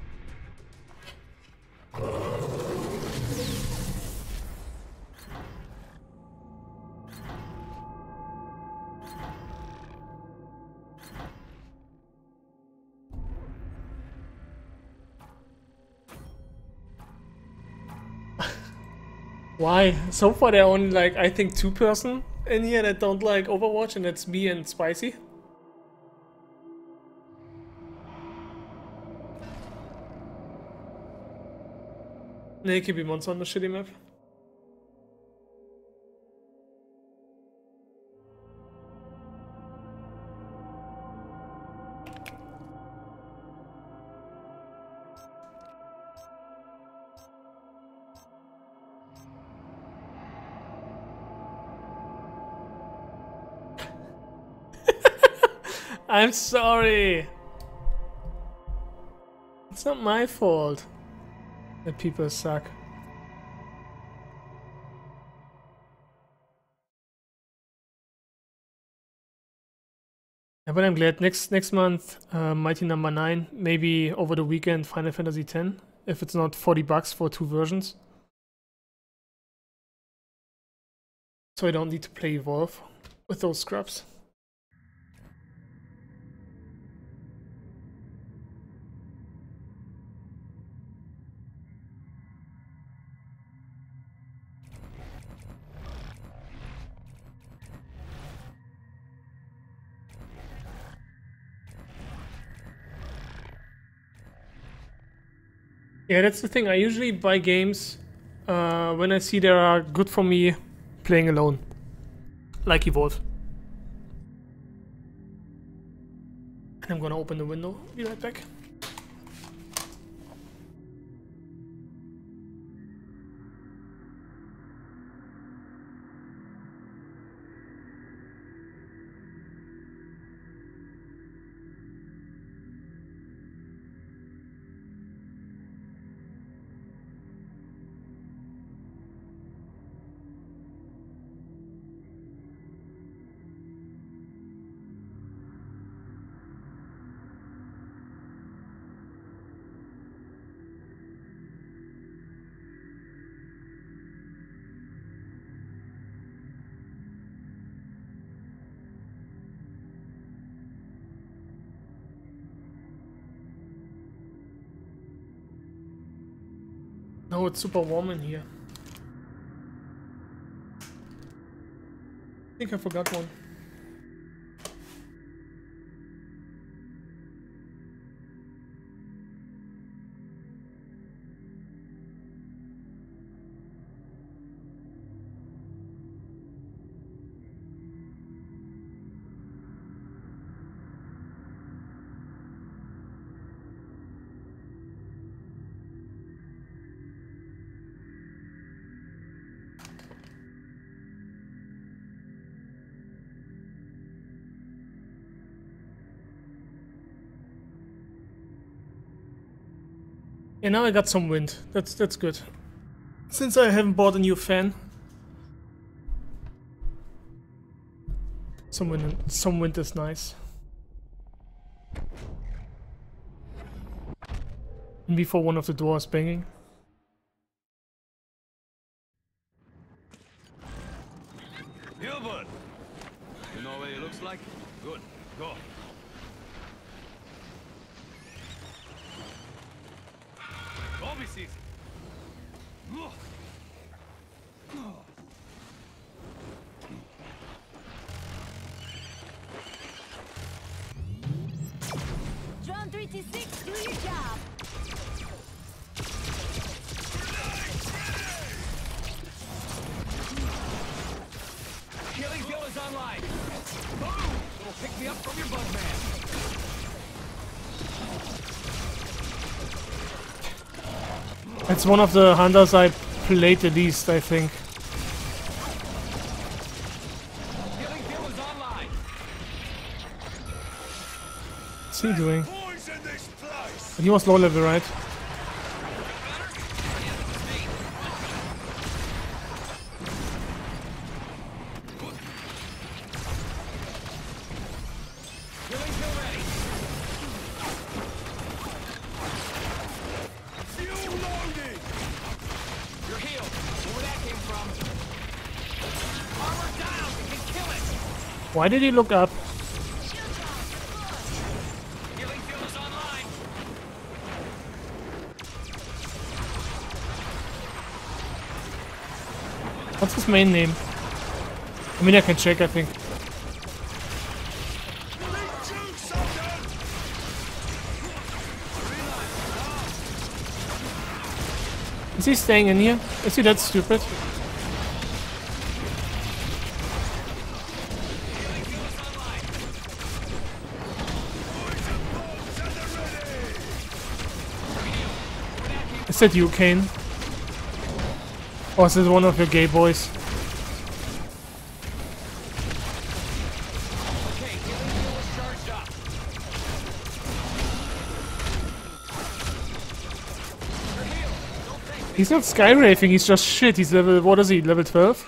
Why? So far there are only like, I think 2 person in here that don't like Overwatch, and that's me and Spicy. Nee, keep monster on the shitty map. I'm sorry. It's not my fault that people suck. Yeah, but I'm glad next month, Mighty Number 9, maybe over the weekend Final Fantasy X, if it's not $40 for 2 versions. So I don't need to play Evolve with those scrubs. Yeah, that's the thing. I usually buy games when I see they are good for me playing alone. Like Evolve. And I'm gonna open the window. Be right back. No, it's super warm in here. I think I forgot one. Yeah, now I got some wind. That's good. Since I haven't bought a new fan. Some wind is nice. And before one of the doors banging. Gilbert! You know what it looks like? Good. Go. Bobby sees it. Drone 326, do your job. Killing Kill is online. Boom! It'll pick me up from your bug man. It's one of the hunters I played the least, I think. Killing Kill is online. What's he doing? Boys in this place. He was low level, right? Killing Kill ready. Fuel loaded. You're healed. Where that came from? Armor down. You can kill it. Why did he look up? Killing Kill is online. What's his main name? I mean, I can check, I think. Is he staying in here? Is he that stupid? Is that you, Kane? Or is it one of your gay boys? Okay, Killing Kill is charged up. You're healed. Don't think. He's not skyrafing, he's just shit. He's level, what is he, level 12?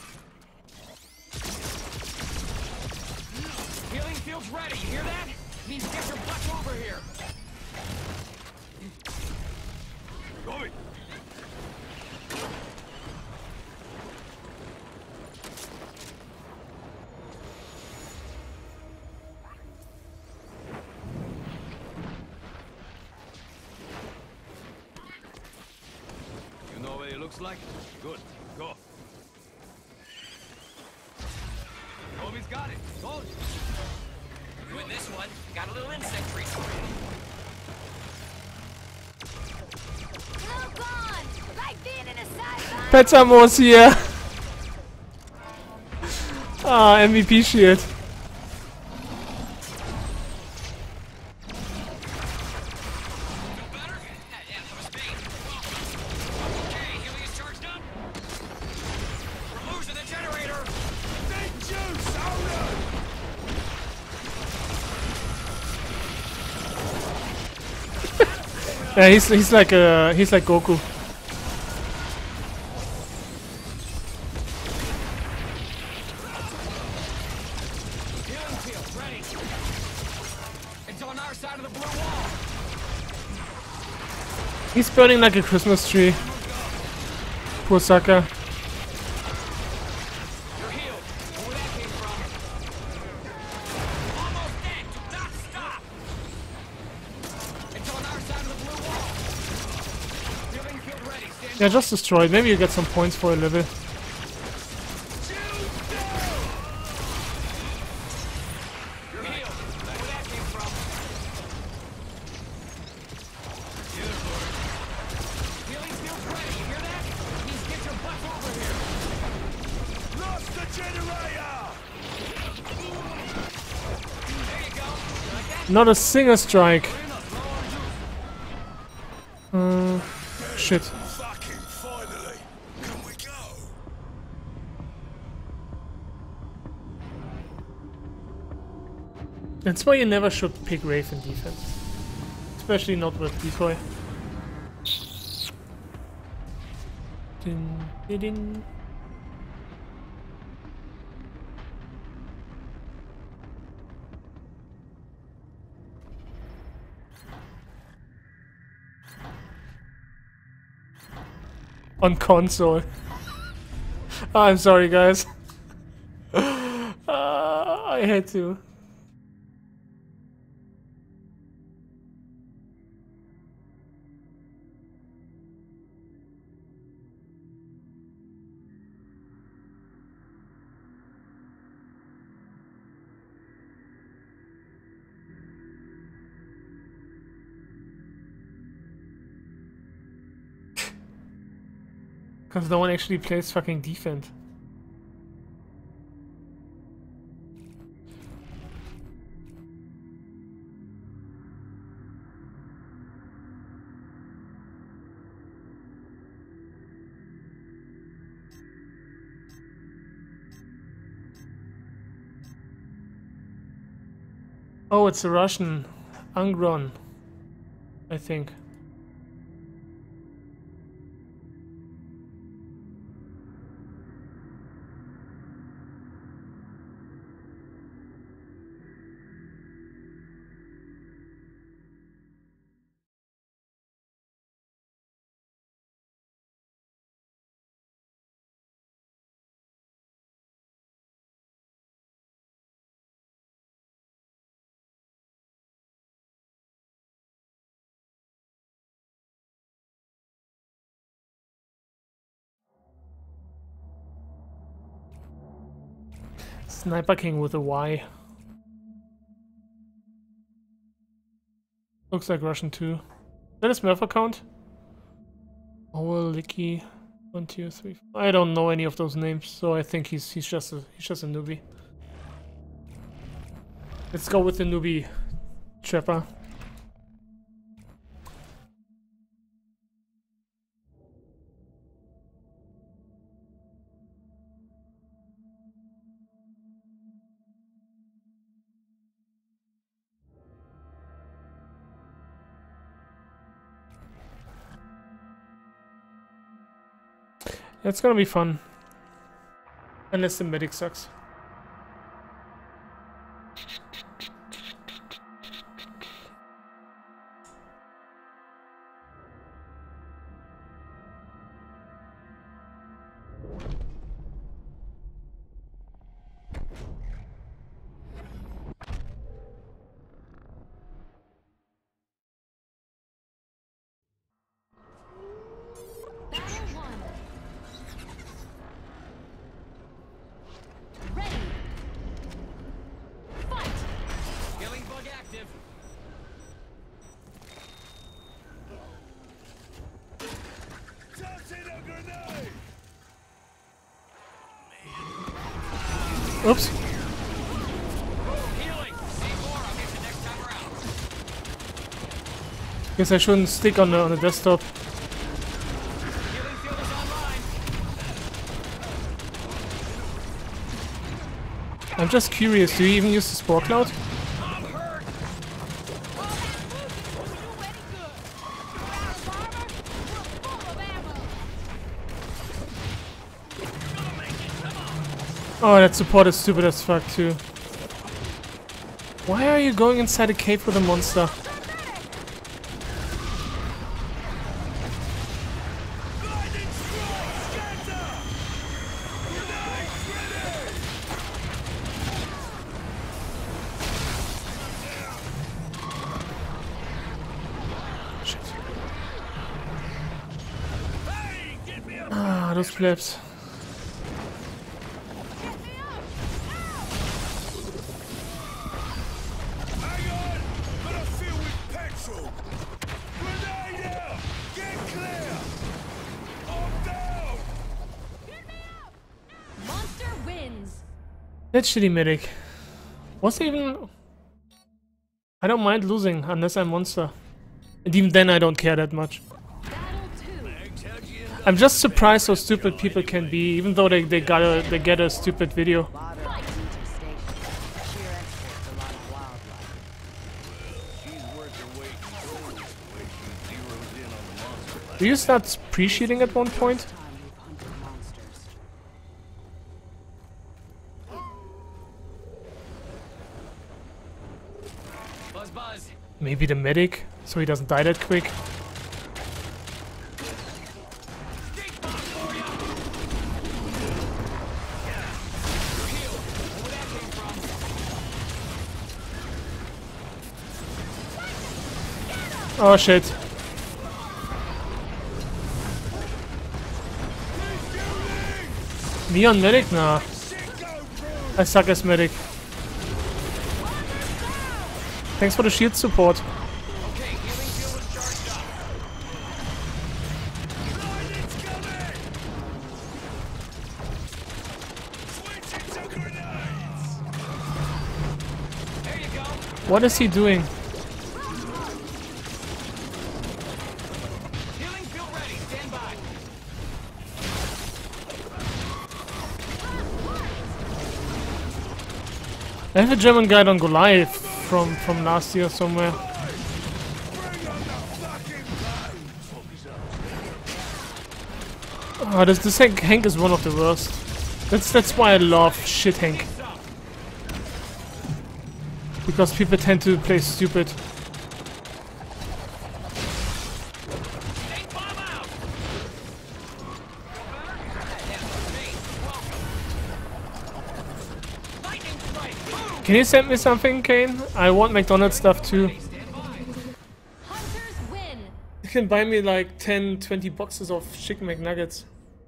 Healing field's ready. You hear that? Means get your butt over here. Going. You know what it looks like? Good. Go. Toby's got it. Told you. Doing this one. Got a little insect treat for you. No gone! Like being in a sci-fi. Petamos here! Ah, MVP shit. Feel better? Yeah, that was me. Okay, healing is charged up. We're losing the generator. Big juice, hold on. Yeah, he's like Goku. Healing field ready. It's on our side of the blue wall. He's burning like a Christmas tree. Poor sucker. You're healed. Where that came from? Almost dead. Do not stop. It's on our side of the blue wall. Healing field ready. Stand Yeah, just destroyed. Maybe you get some points for a level. You're healed. Where that came from? Healing field's ready. You hear that? Means get your butts over here. Lost the generator. There you go. Like that? Not a single strike. Shit. Fucking finally. Can we go? That's why you never should pick Wraith in defense. Especially not with decoy. Din, din, din. On console. I'm sorry, guys. I had to. Because no one actually plays fucking defense. Oh, it's a Russian. Angron, I think. Sniper King with a Y. Looks like Russian too. Is that a Smurf account? Owl, Licky, 1, 2, 3. I don't know any of those names, so I think he's just a newbie. Let's go with the newbie Trapper. It's gonna be fun. Unless the medic sucks. Oops. Guess I shouldn't stick on the desktop. I'm just curious, do you even use the Spore Cloud? Oh, that support is stupid as fuck too. Why are you going inside a cave with a monster? Shit. Ah, those plebs. That's shitty medic. Was it even... I don't mind losing unless I'm monster. And even then I don't care that much. I'm just surprised how stupid people can be, even though they get a stupid video. Do you start pre-shooting at one point? Maybe the medic, so he doesn't die that quick. Oh shit. Neon Medic? Nah. I suck as Medic. Thanks for the shield support. Okay, healing fuel is charged up. There you go. What is he doing? Healing fuel ready. Stand by. I have a German guide on Goliath from last year somewhere. Oh, this Hank is one of the worst. That's why I love shit Hank. Because people tend to play stupid. Take bomb out. Lightning strike. Boom. Can you send me something, Kane? I want McDonald's stuff too. Stand by. Hunters win. You can buy me like 10, 20 boxes of chicken McNuggets.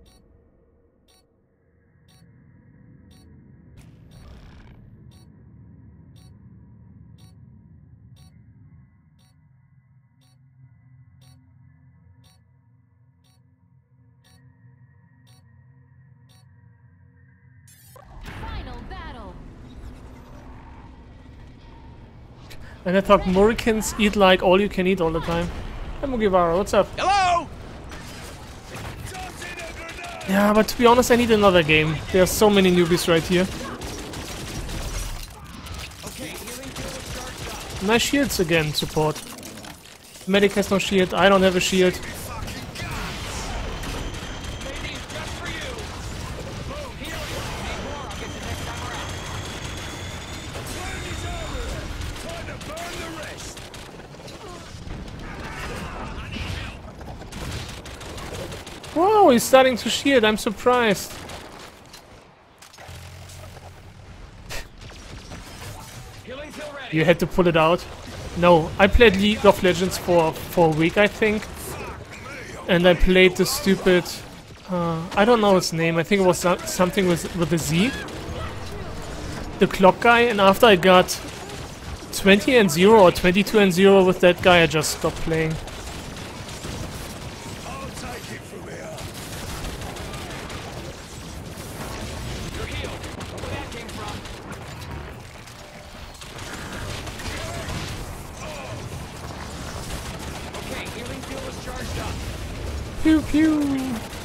Final battle. And I thought Murricans eat like all you can eat all the time. Hey Mugiwara, what's up? Hello? Yeah, but to be honest, I need another game. There are so many newbies right here. Okay, healing fuel is charged up. My shields again, support. Medic has no shield, I don't have a shield. Maybe it's just for you. Boom. Healing. Need more. I'll get you next time around. Whoa, he's starting to shield, I'm surprised. Healing fuel ready. You had to pull it out. No, I played League of Legends for a week, I think. And I played the stupid... I don't know his name, I think it was something with a Z. The clock guy, and after I got 20 and 0 or 22 and 0 with that guy, I just stopped playing. You're healed. Where that came from? Okay, healing fuel is charged up. Pew pew!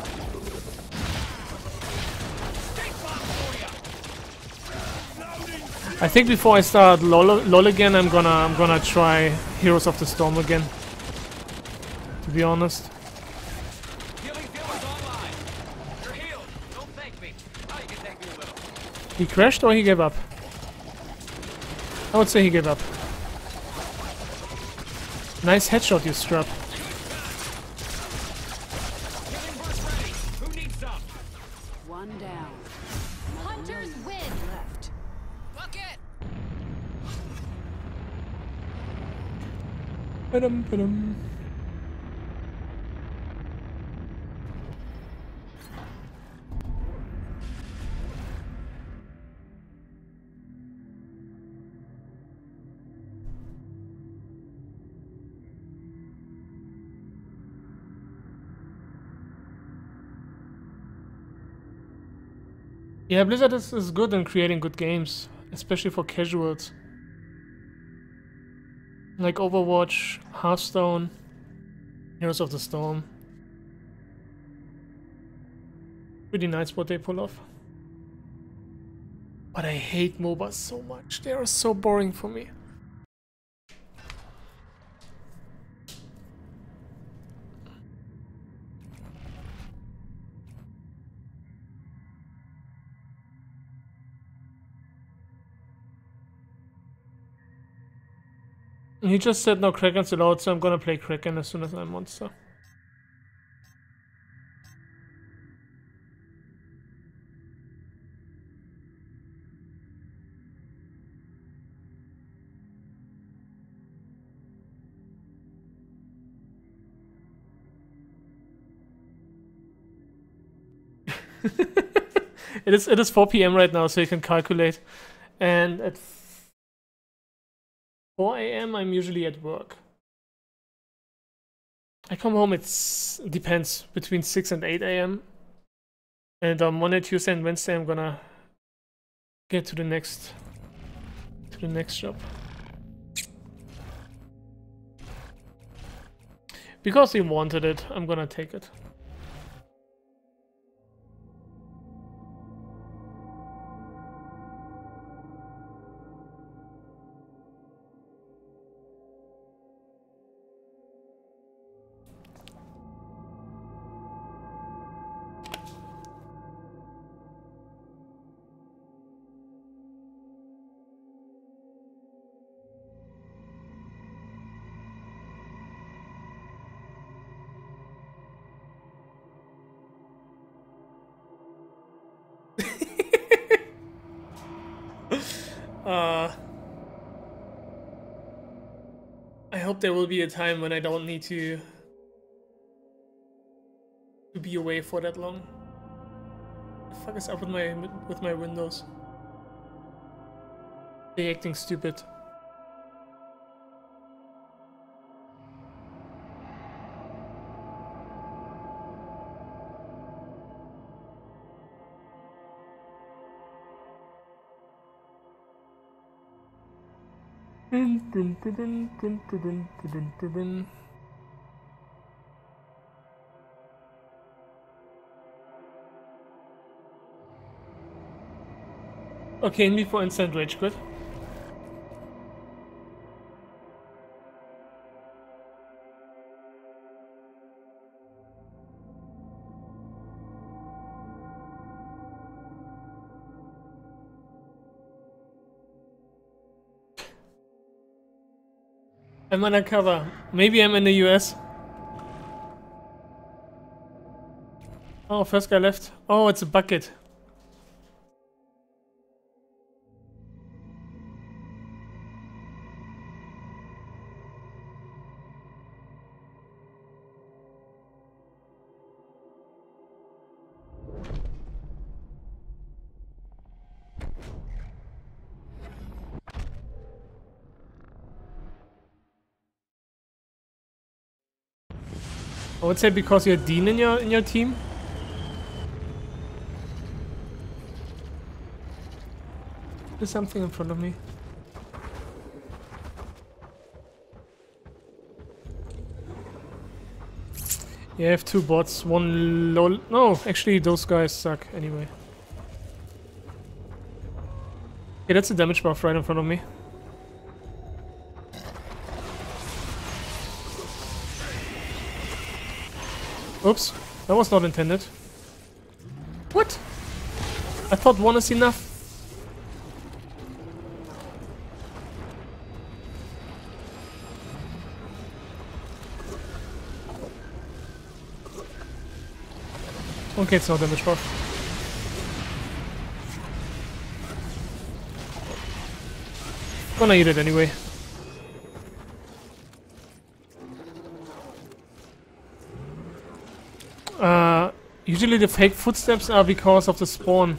Stink bomb for ya. I think before I start LOL again, I'm gonna try Heroes of the Storm again. To be honest. Healing fuel is online. You're healed. Don't thank me. Oh, you can thank me a little. He crashed or he gave up? I would say he gave up. Nice headshot, you scrub. Healing burst ready. Who needs some? One down. Hunters win. Left. Bucket. Ba-dum, ba-dum. Yeah, Blizzard is good in creating good games, especially for casuals. Like Overwatch, Hearthstone, Heroes of the Storm. Pretty nice what they pull off. But I hate MOBAs so much. They are so boring for me. He just said no Krakens allowed, so I'm gonna play Kraken as soon as I'm monster. It is 4 p.m. right now, so you can calculate. And at 4 a.m. I'm usually at work. I come home, depends, between 6 and 8 a.m. And on Monday, Tuesday, and Wednesday I'm gonna get to the next job. Because he wanted it, I'm gonna take it. I hope there will be a time when I don't need to be away for that long. What the fuck is up with my Windows? They acting stupid. Okay, me for instant rage quit. I'm undercover. Maybe I'm in the US. Oh, first guy left. Oh, it's a bucket. I would say because you're Dean in your team. There's something in front of me. Yeah, I have 2 bots. One lol. No, actually those guys suck anyway. Okay, that's a damage buff right in front of me. Oops, that was not intended. What? I thought 1 is enough. Okay, it's not damage buff. Gonna eat it anyway. Usually the fake footsteps are because of the spawn.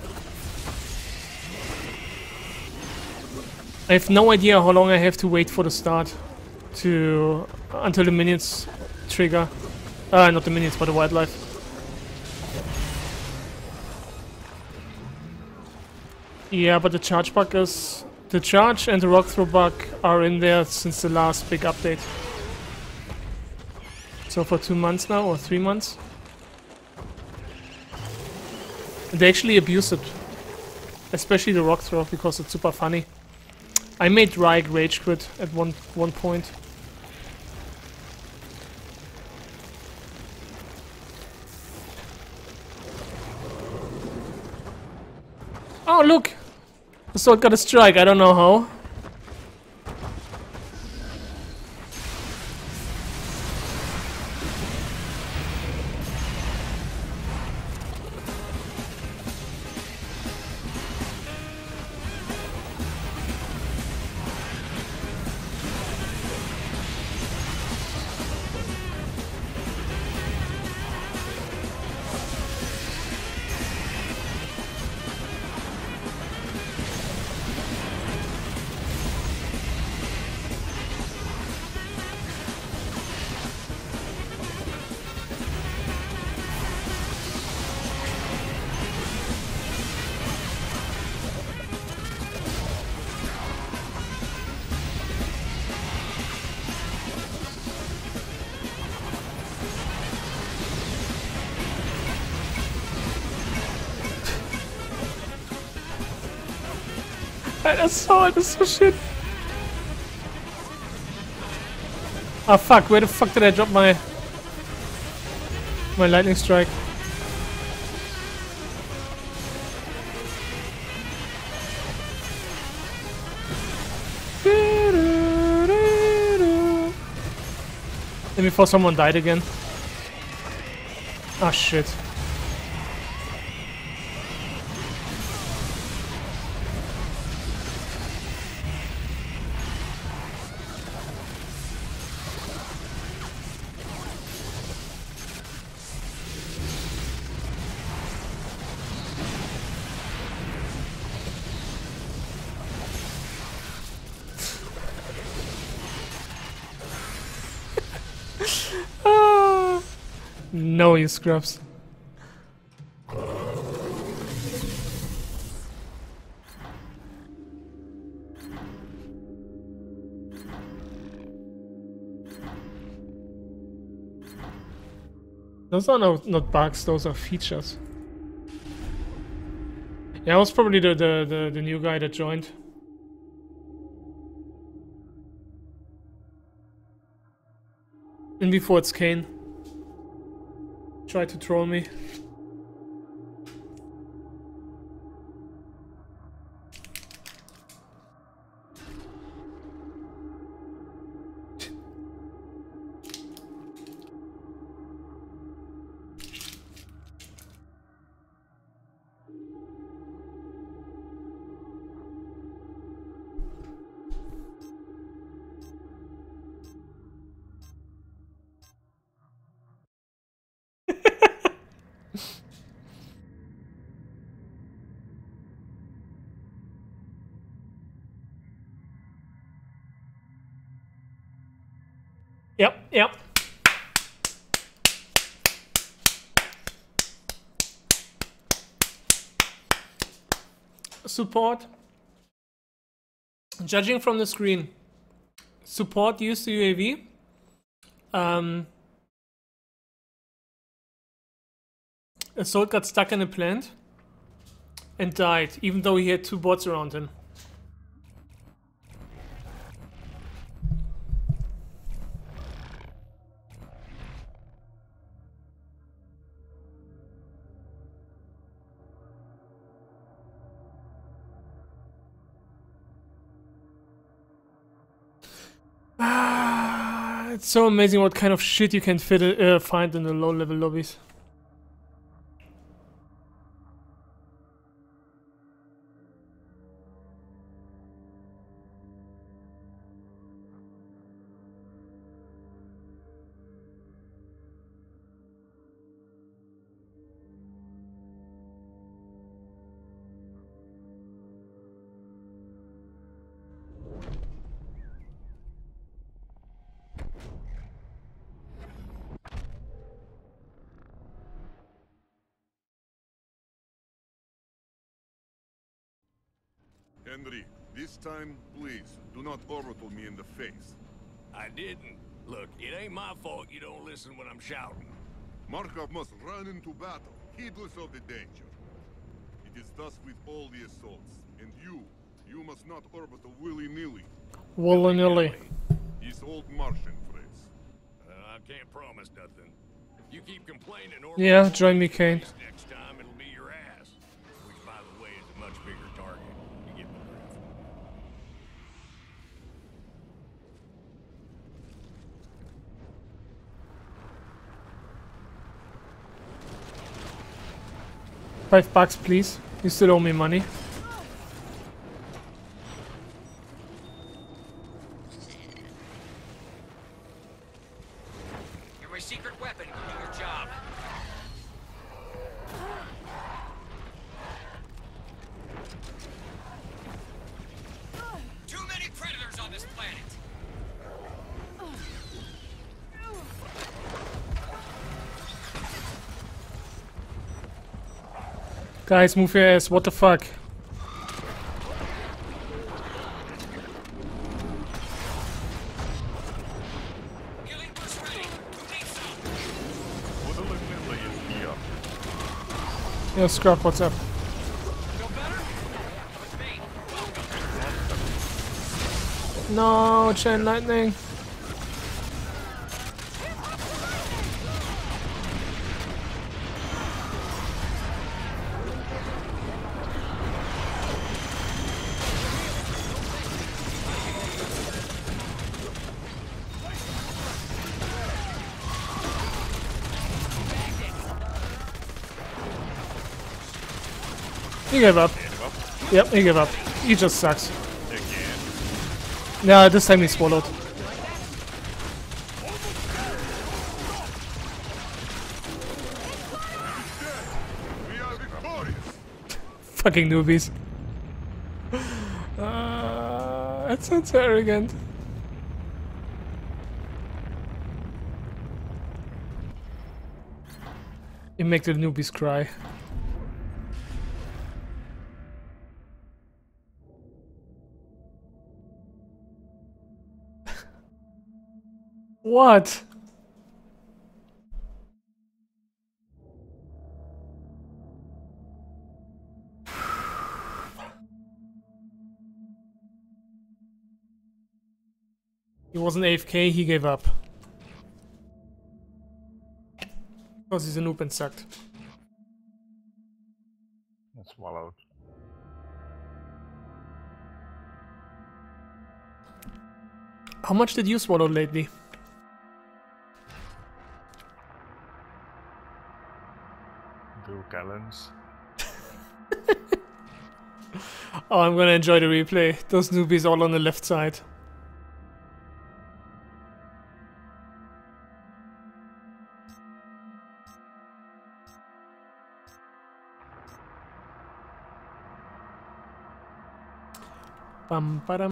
I have no idea how long I have to wait for the start until the minions trigger. Not the minions, but the wildlife. Yeah, but the charge bug is... The charge and the rock throw bug are in there since the last big update. So for 2 months now, or 3 months. They actually abuse it. Especially the rock throw, because it's super funny. I made Ryek rage quit at one point. Oh look! The sword got a strike, I don't know how. Assault is so shit. Ah fuck, where the fuck did I drop my lightning strike? And before someone died again. Ah shit. No, you scrubs. Those are not bugs, those are features. Yeah, I was probably the new guy that joined. And before it's Kane. Tried to troll me. Yep. Support. Judging from the screen, support used the UAV. Assault got stuck in a plant and died, even though he had 2 bots around him. It's so amazing what kind of shit you can find in the low-level lobbies. Henry, this time, please, do not orbital me in the face. I didn't. Look, it ain't my fault you don't listen when I'm shouting. Markov must run into battle, heedless of the danger. It is thus with all the assaults. And you must not orbital willy-nilly. Willy-nilly. His old Martian phrase. I can't promise nothing. You keep complaining or Yeah, join me, Kane. Next time it'll be your ass. Which, by the way, is a much bigger target. You get the drift. $5, please. You still owe me money. You're my secret weapon. Do your job. Too many predators on this planet. Guys, move your ass. What the fuck? Healing boost ready. Who needs some? Yo, Scrub, what's up? Feel better? With me. Welcome. No, Chain Lightning. He gave up. Yep, he gave up. He just sucks. Yeah, this time he swallowed. Fucking newbies. That sounds arrogant. You make the newbies cry. What? He wasn't AFK, he gave up. Because he's a noob and sucked. Swallowed. How much did you swallow lately? Gallons. Oh, I'm gonna enjoy the replay. Those newbies all on the left side. Bum, ba-dum.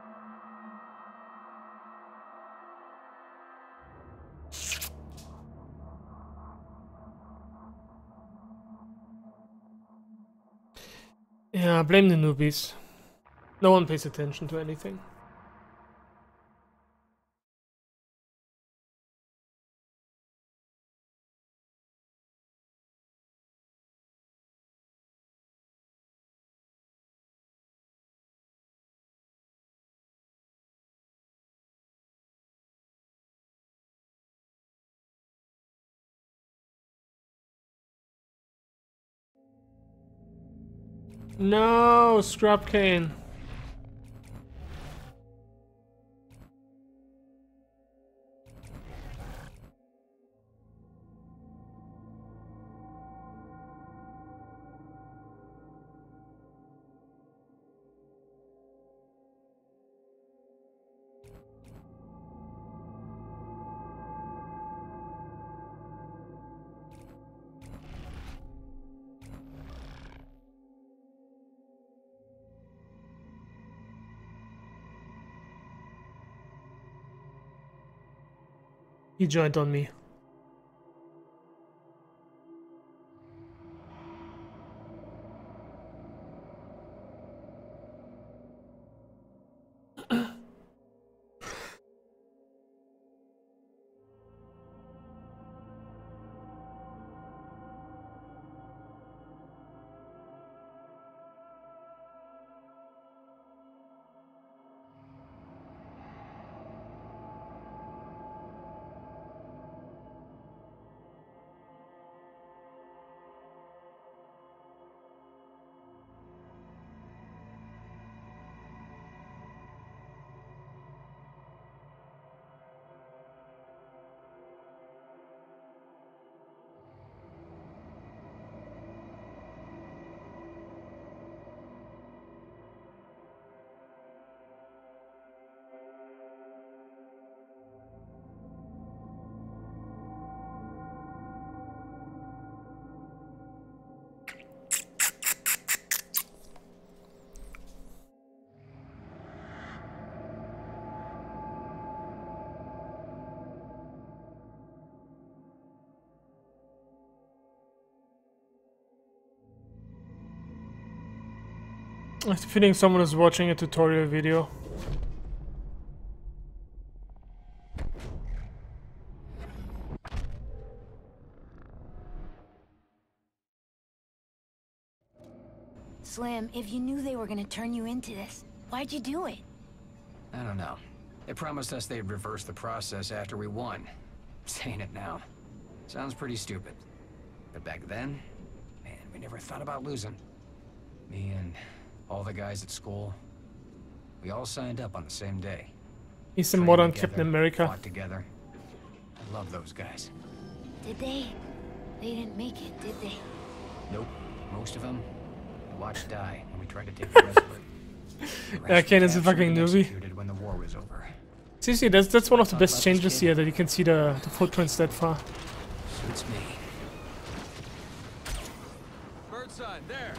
Yeah, blame the newbies. No one pays attention to anything. No, Scrap Cane. He joined on me. I have a feeling someone is watching a tutorial video. Slim, if you knew they were gonna turn you into this, why'd you do it? I don't know. They promised us they'd reverse the process after we won. Saying it now. Sounds pretty stupid. But back then, man, we never thought about losing. Me and all the guys at school, we all signed up on the same day. He's a Trained modern together, Captain America. Fought together. I love those guys. Did they? They didn't make it, did they? Nope. Most of them we watched die when we tried to take the rest of it. Yeah, Kane is a fucking newbie. Executed when the war was over. Seriously, that's one of the best changes here, that you can see the footprints that far. Suits me. Birdside, there.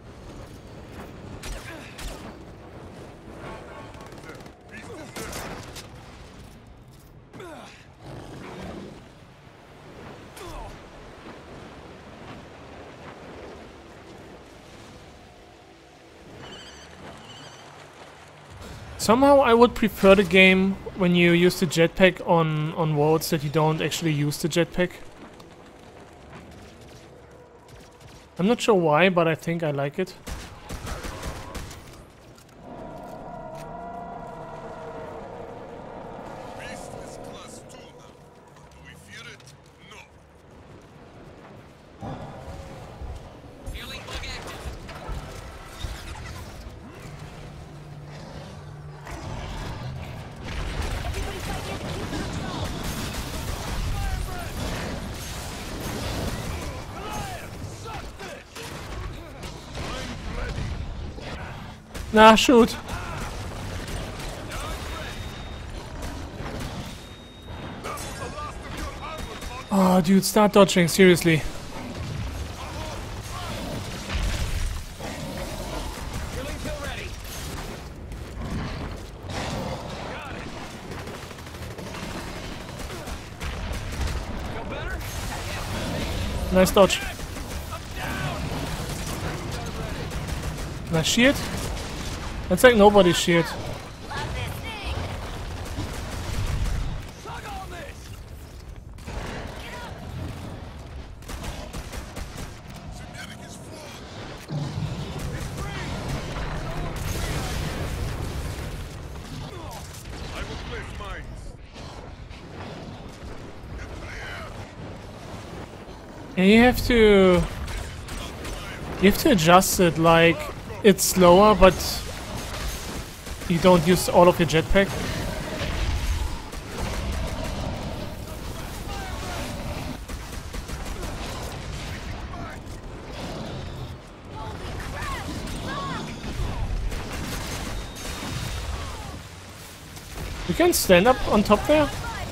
Somehow I would prefer the game when you use the jetpack on roads that you don't actually use the jetpack. I'm not sure why, but I think I like it. Beast is class 2 now. Do we fear it? No. Healing bug active. Nah, shoot. Oh, dude, start dodging, seriously. Healing pill ready. Got it. Feel better? Nice dodge. Nice shield. That's like nobody's shield. Tug on this. Genetic is flawed. I will place mines. And you have to adjust it, like it's slower, but you don't use all of your jetpack. You can stand up on top there.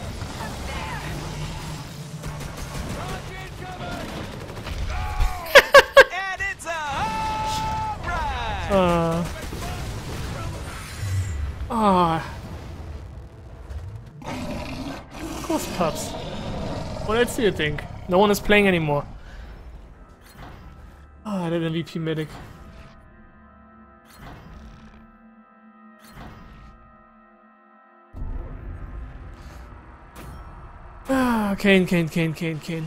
And it's a home run. Of course, pups. What else do you think? No one is playing anymore. That MVP medic. Kane.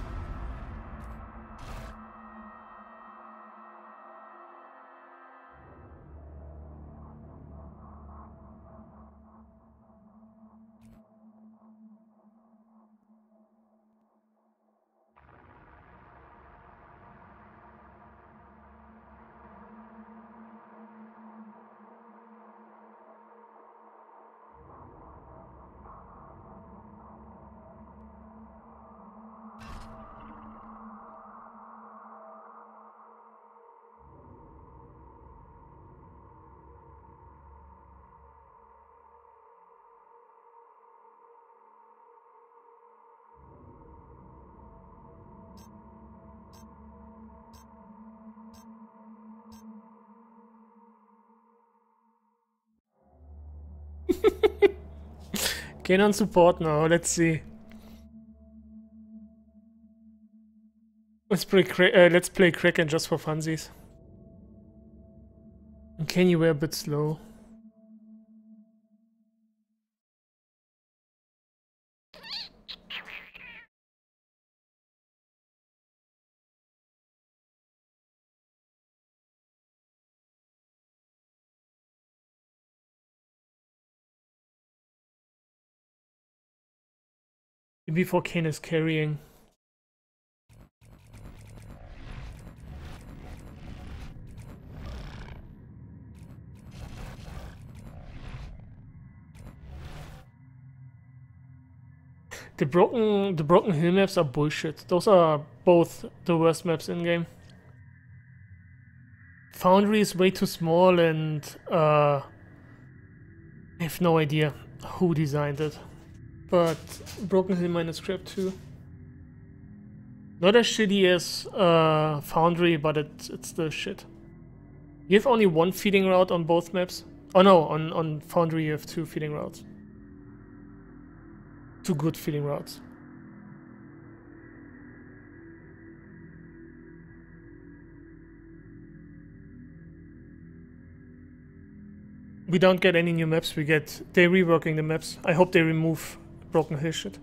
Kane on support now, let's see. Let's play Kraken just for funsies. And Kane, you were a bit slow. Before Kane is carrying. The broken hill maps are bullshit. Those are both the worst maps in game. Foundry is way too small, and I have no idea who designed it. But Broken Hill minus Scrap 2. Not as shitty as Foundry, but it's still shit. You have only one feeding route on both maps. Oh no, on Foundry you have 2 feeding routes. 2 good feeding routes. We don't get any new maps, they're reworking the maps. I hope they remove Broken Hill shit.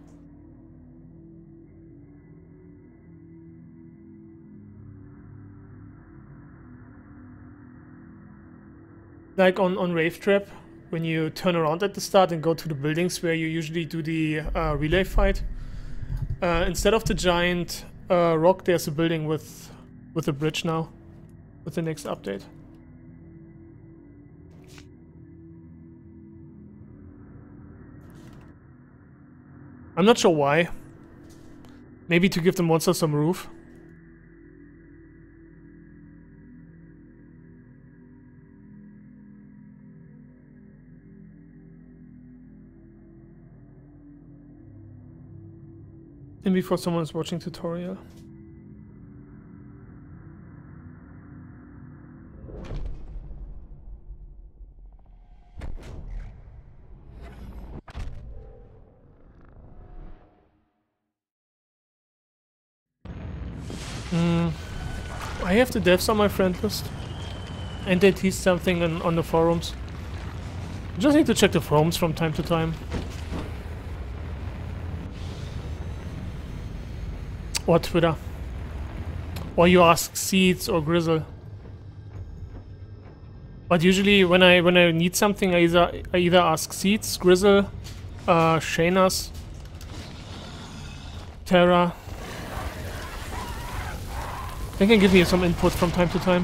Like on Rave Trap, when you turn around at the start and go to the buildings where you usually do the relay fight, instead of the giant rock, there's a building with a bridge now, with the next update. I'm not sure why. Maybe to give the monster some roof. And before someone is watching tutorial. I have the devs on my friend list, and they tease something on the forums. I just need to check the forums from time to time. Or Twitter. Or you ask Seeds or Grizzle. But usually when I need something, I either ask Seeds, Grizzle, Shanas, Terra. They can give me some input from time to time.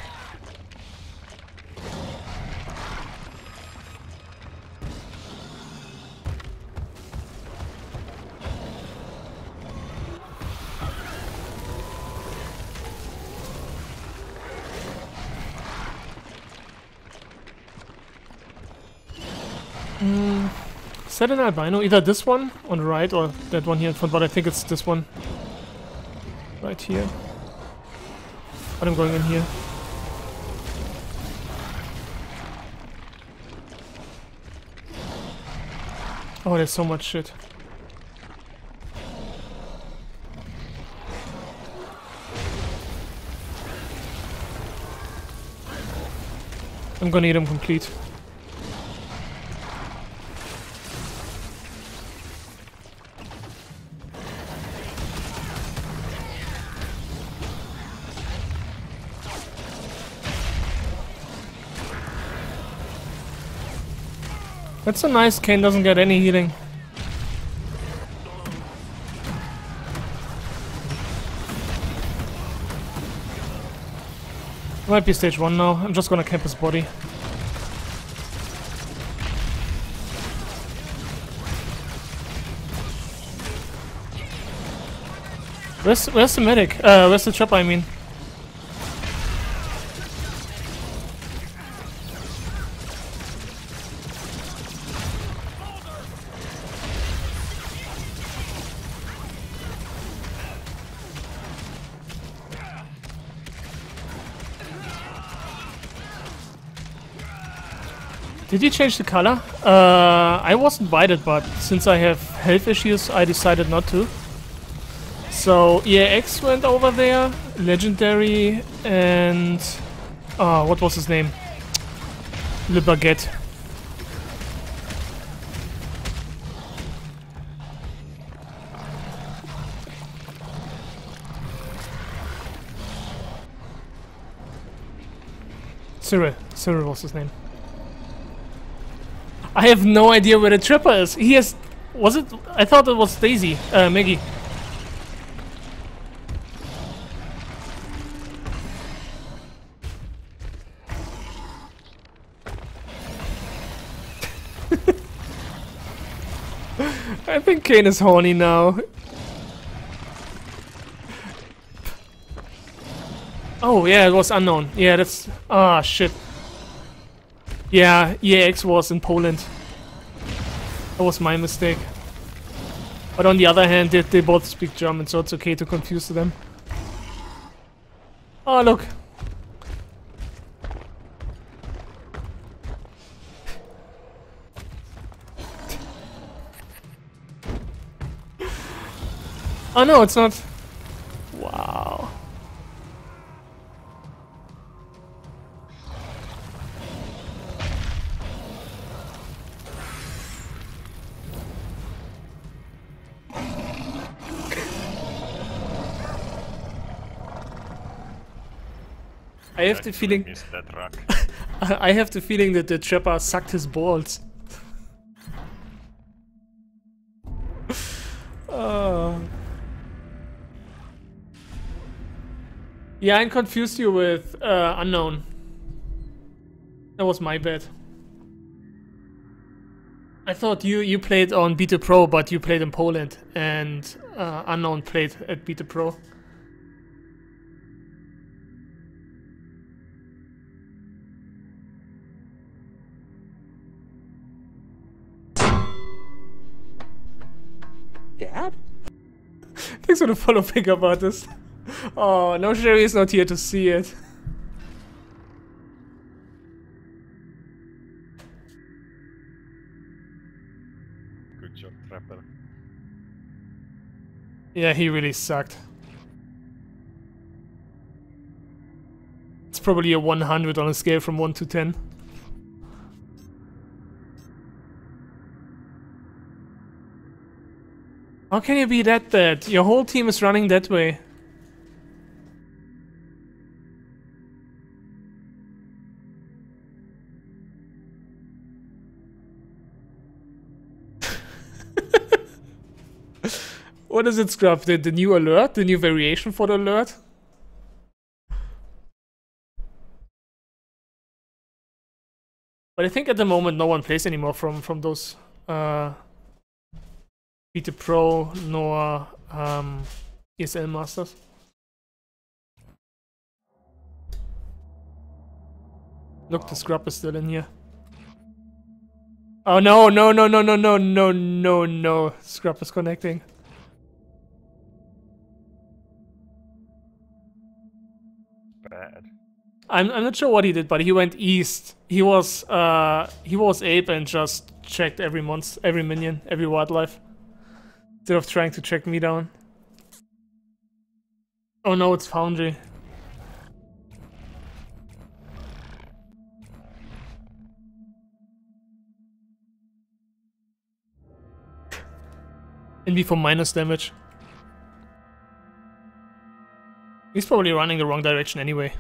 Set an albino, either this one on the right or that one here in front, but I think it's this one right here. But I'm going in here. Oh, there's so much shit. I'm gonna eat them complete. That's so nice, Kane doesn't get any healing. Might be stage 1 now, I'm just gonna camp his body. Where's the medic? Where's the trapper, I mean? Did you change the color? I wasn't invited, but since I have health issues, I decided not to. So EAX went over there, Legendary, and what was his name? Le Baguette. Cyril was his name. I have no idea where the trapper is. He has Was it? I thought it was Daisy. Maggie. I think Kane is horny now. Oh yeah, it was unknown. Yeah, that's... Ah, shit. Yeah, EAX was in Poland. That was my mistake. But on the other hand, they both speak German, so it's okay to confuse them. Oh, look. Oh no, it's not. Wow. I have the feeling. I have the feeling that the Trapper sucked his balls. Yeah, I confused you with unknown. That was my bad. I thought you played on Beta Pro, but you played in Poland, and unknown played at Beta Pro. Dad? Thanks for the follow, pickup artist. Oh, no, Sherry is not here to see it. Good job, Trapper. Yeah, he really sucked. It's probably a 100 on a scale from 1 to 10. How can you be that bad? Your whole team is running that way. What is it, Scrub? The new alert? The new variation for the alert? But I think at the moment no one plays anymore from those Beta Pro nor ESL Masters. Look, the Scrub is still in here. Oh no, no, no, no, no, no, no, no, no. Scrub is connecting. Bad. I'm not sure what he did, but he went east. He was Ape and just checked every monster, every minion, every wildlife. Instead of trying to track me down. Oh no, it's Foundry. Envy for minus damage. He's probably running the wrong direction anyway.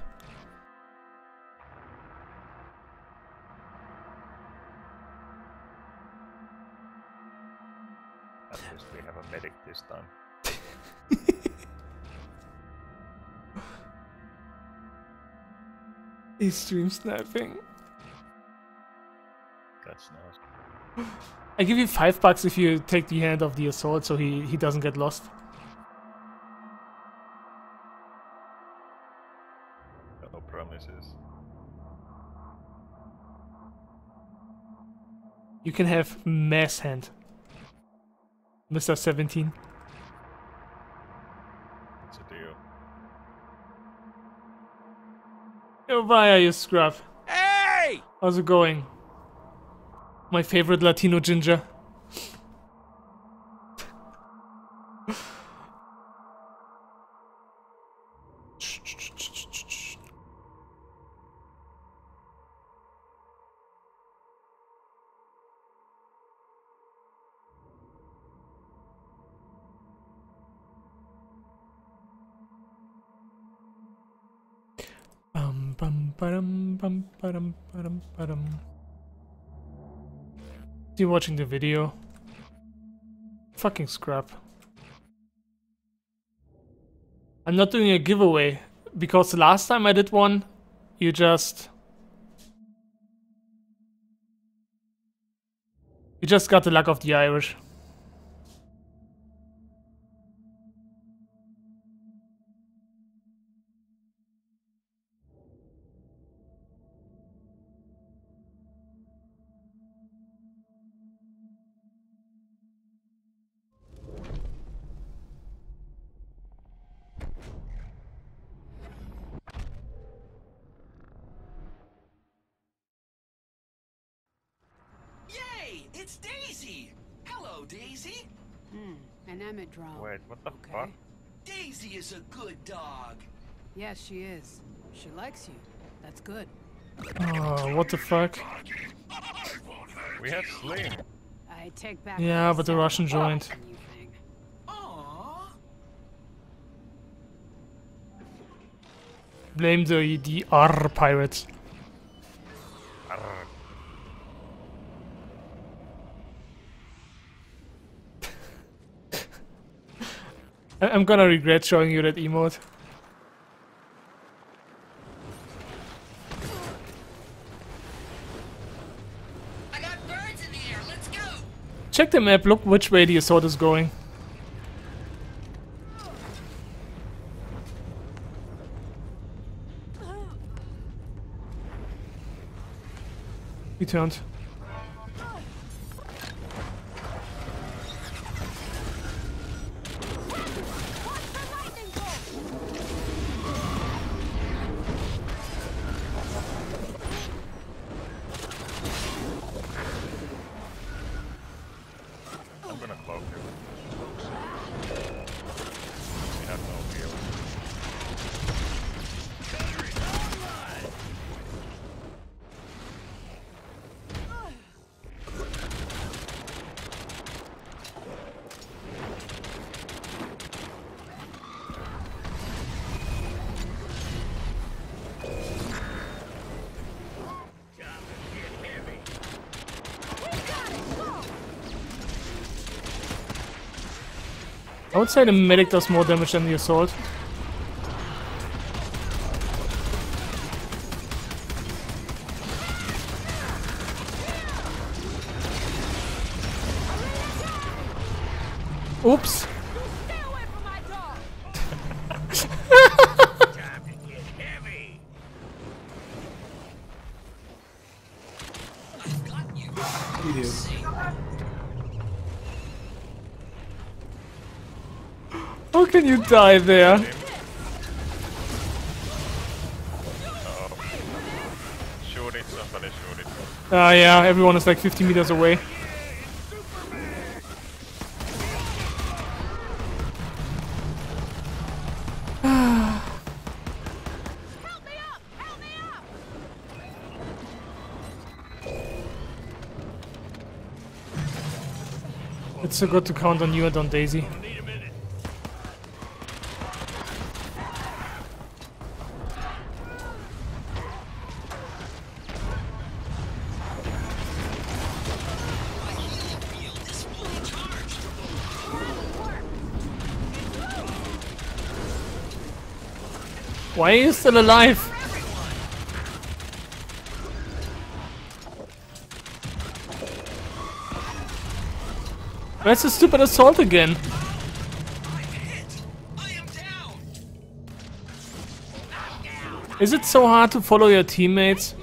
At least we have a medic this time. He's stream sniping. That's nice. I give you $5 if you take the hand of the assault so he doesn't get lost. No promises. You can have mass hand. Mr. 17. What's the deal? Oh, why are you, Scrub? Hey! How's it going? My favorite Latino ginger. You watching the video? Fucking scrap. I'm not doing a giveaway because the last time I did one, you just got the luck of the Irish. Yay! It's Daisy! Hello, Daisy! An Emmett drone. Wait, what the Okay. fuck? Daisy is a good dog. Yes, she is. She likes you. That's good. Oh, what the fuck? We have Sling. I take back. Yeah, what I but the said Russian about joined. the new thing. Aww. Blame the R pirates. Arr. I'm gonna regret showing you that emote. I got birds in the air. Let's go. Check the map, look which way the assault is going. He turned. I'm gonna cloak you. We have no heal. I would say the medic does more damage than the assault. Oops. How can you die there? Shoot it, somebody shoot it. Yeah, everyone is like 50 meters away. It's so good to count on you and on Daisy. Why are you still alive? Where's the stupid assault again? Is it so hard to follow your teammates?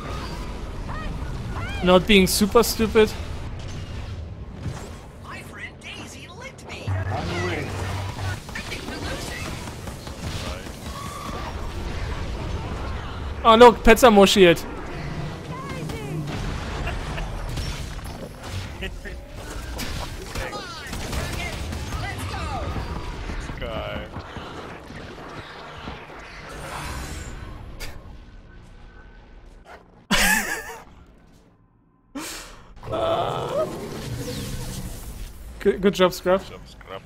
Not being super stupid? My friend Daisy licked me. Oh look, pets are more shield. Guy. Good job, Scrub. Some scrap.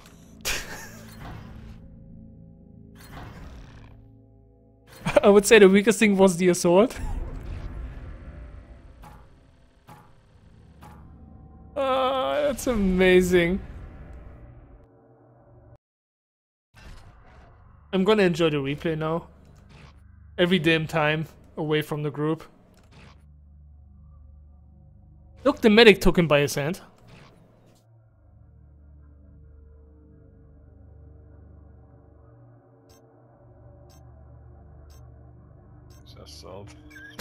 I would say the weakest thing was the assault. That's amazing. I'm gonna enjoy the replay now. Every damn time away from the group. Look, the medic took him by his hand. Just salt.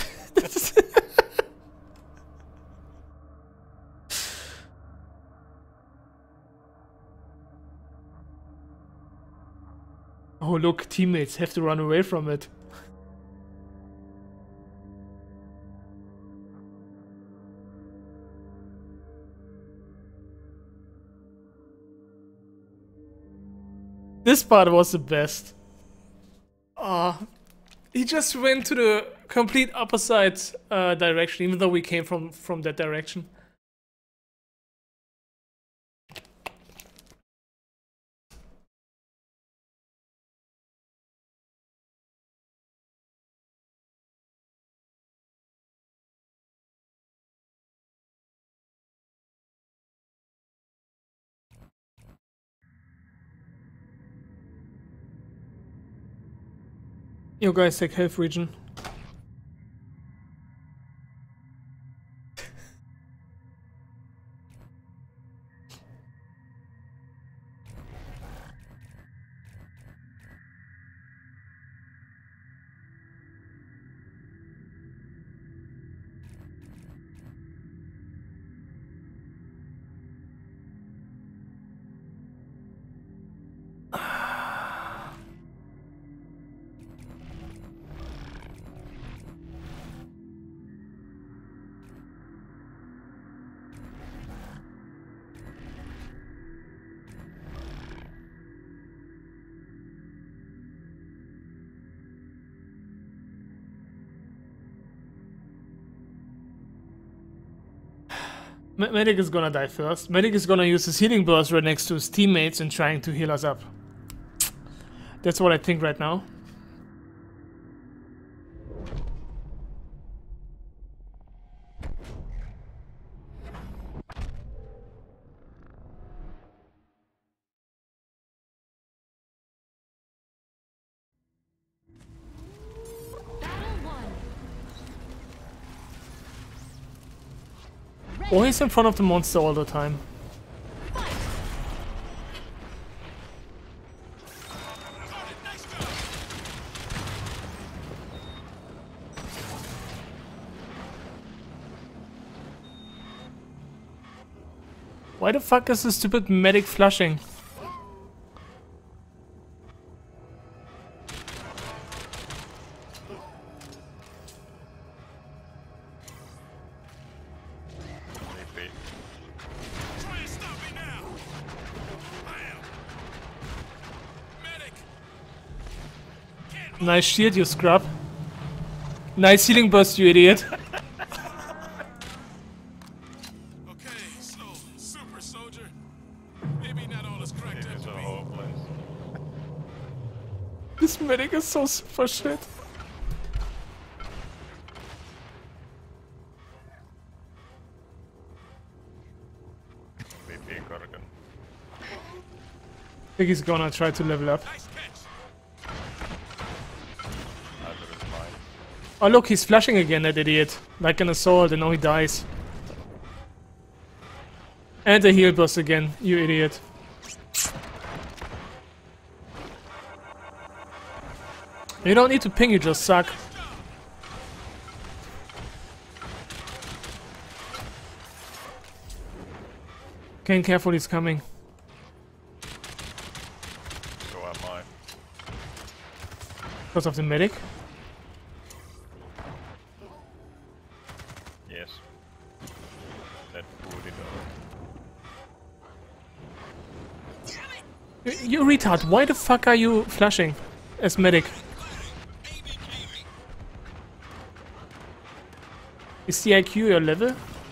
Oh look, teammates have to run away from it. This part was the best. He just went to the complete opposite direction, even though we came from that direction. Yo guys, take health region. Medic is gonna die first. Medic is gonna use his healing burst right next to his teammates and trying to heal us up. That's what I think right now. Oh, he's in front of the monster all the time. Why the fuck is this stupid medic flushing? Nice shield, you scrub. Nice healing burst, you idiot. Okay, so super soldier. Maybe not all is correct. This medic is so super shit. I think he's gonna try to level up. Oh look, he's flashing again, that idiot. Like an assault, and now he dies. And a heal burst again, you idiot. You don't need to ping, you just suck. Kane, careful, he's coming. So am I. Because of the medic? Yes. That booted up. You retard, why the fuck are you flashing as medic? Is the IQ your level?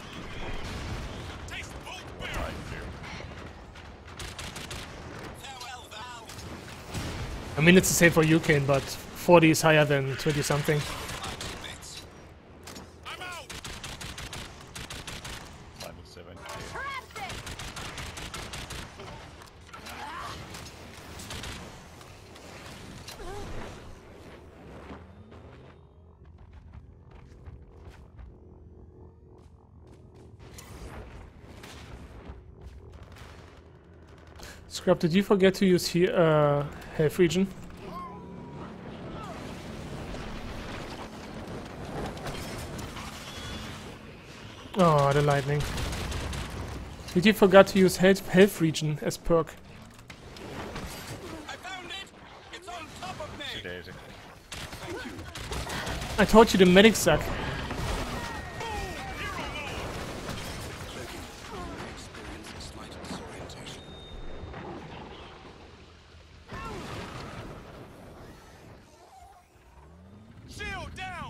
I mean, it's the same for you, Kane, but 40 is higher than 20 something. Scrub, did you forget to use health regen? Oh, the lightning. Did you forget to use health regen as perk? Daisy. I told you the medics suck. Shield down!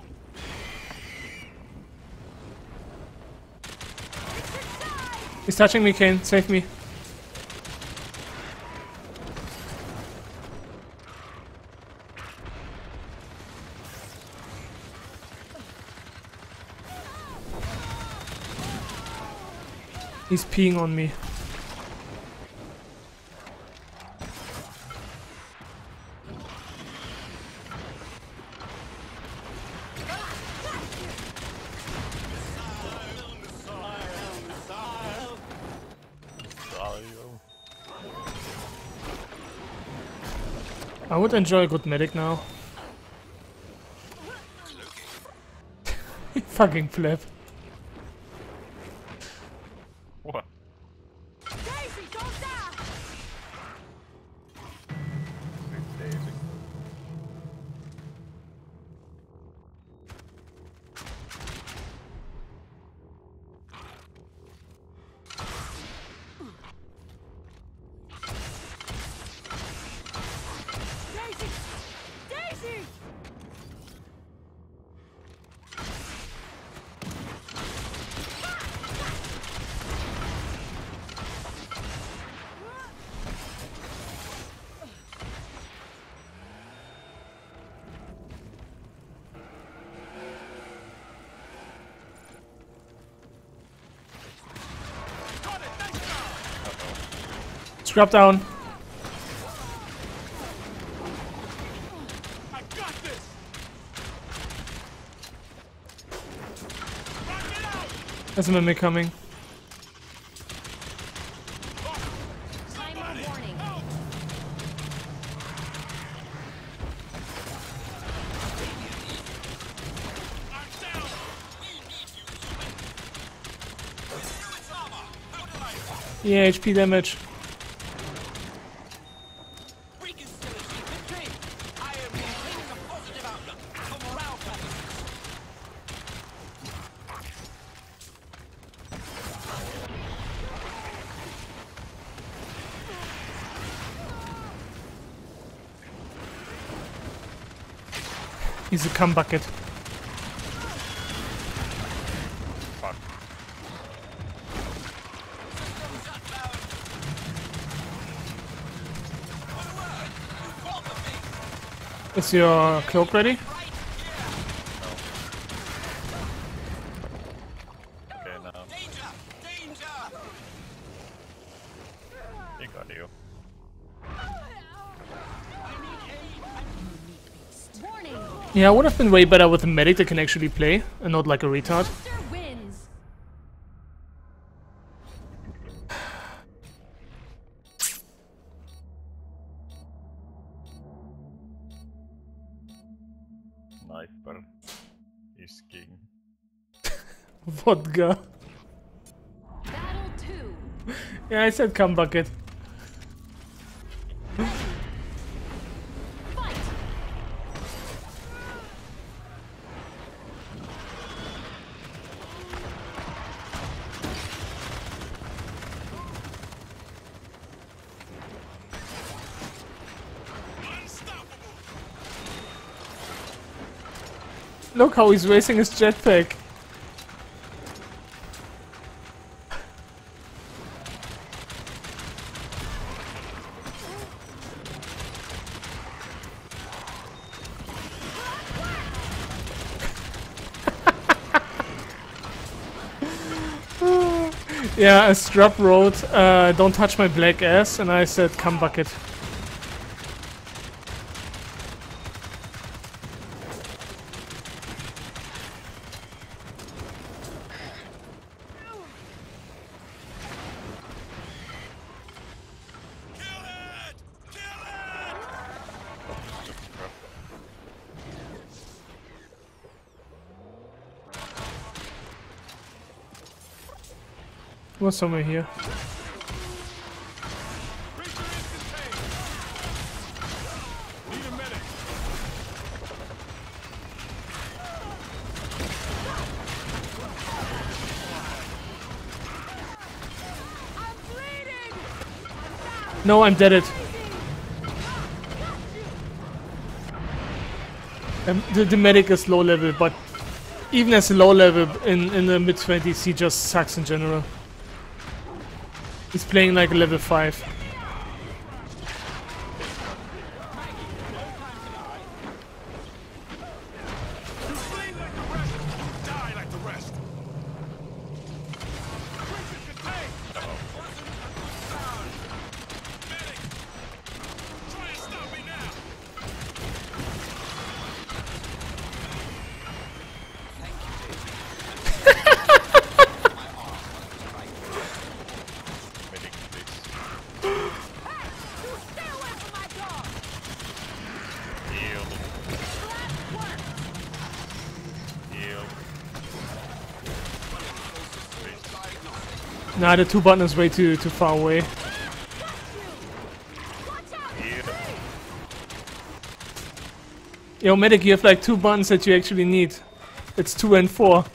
He's touching me, Kane. Save me. He's peeing on me. I would enjoy a good medic now. Fucking flip. What? Daisy, don't die! Daisy. Daisy! Daisy! Scrub down. I got this! There's a mimic coming. Timer warning. Yeah, HP damage. He's a cum bucket. Fuck. Is your cloak ready? Okay, now. He got you. Warning! Yeah, I would have been way better with a medic that can actually play and not like a retard. Monster wins! Sniper is king. Vodka. Battle 2. Yeah, I said cum bucket. Fight! Look how he's racing his jetpack. Yeah, a Scrub wrote, don't touch my black ass, and I said, cum bucket. Kill Was somewhere here. No, I'm dead. The medic is low level, but even as a low level in the mid 20s, he just sucks in general. He's playing like a level 5. Nah, the 2 button is way too far away. Yo, medic, you have like 2 buttons that you actually need. It's 2 and 4.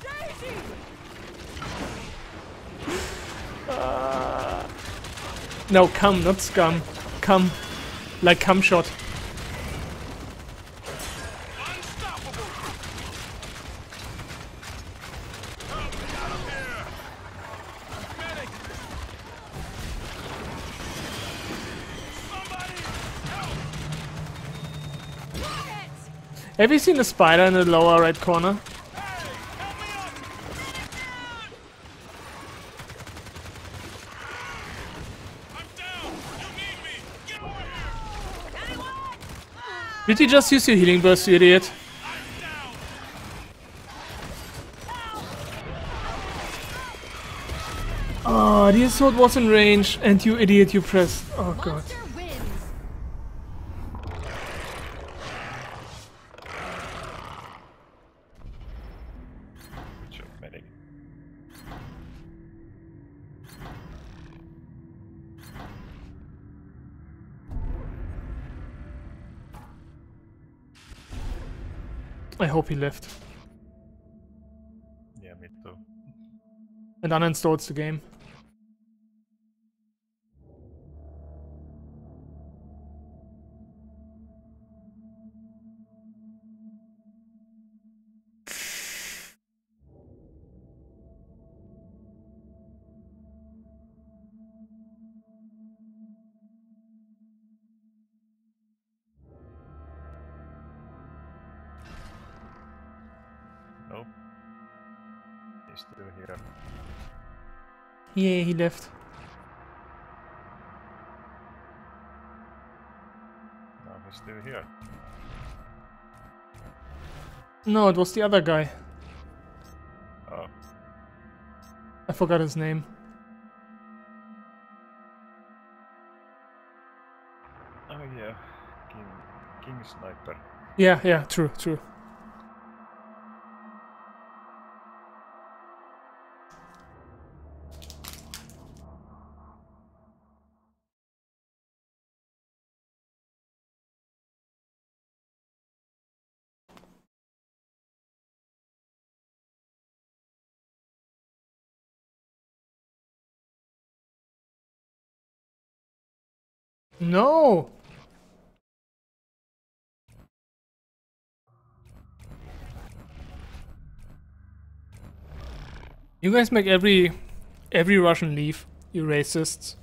No, come, not scum. Come. Like cum shot. Have you seen the spider in the lower right corner? Did you just use your healing burst, you idiot? Oh, the assault was in range, and you idiot, you pressed. Oh god. I hope he left. Yeah, me too. And uninstalls the game. Nope. He's still here. Yeah, he left. No, he's still here. No, it was the other guy. Oh. I forgot his name. Oh yeah. King Sniper. Yeah, true. No! You guys make every Russian leave, you racists.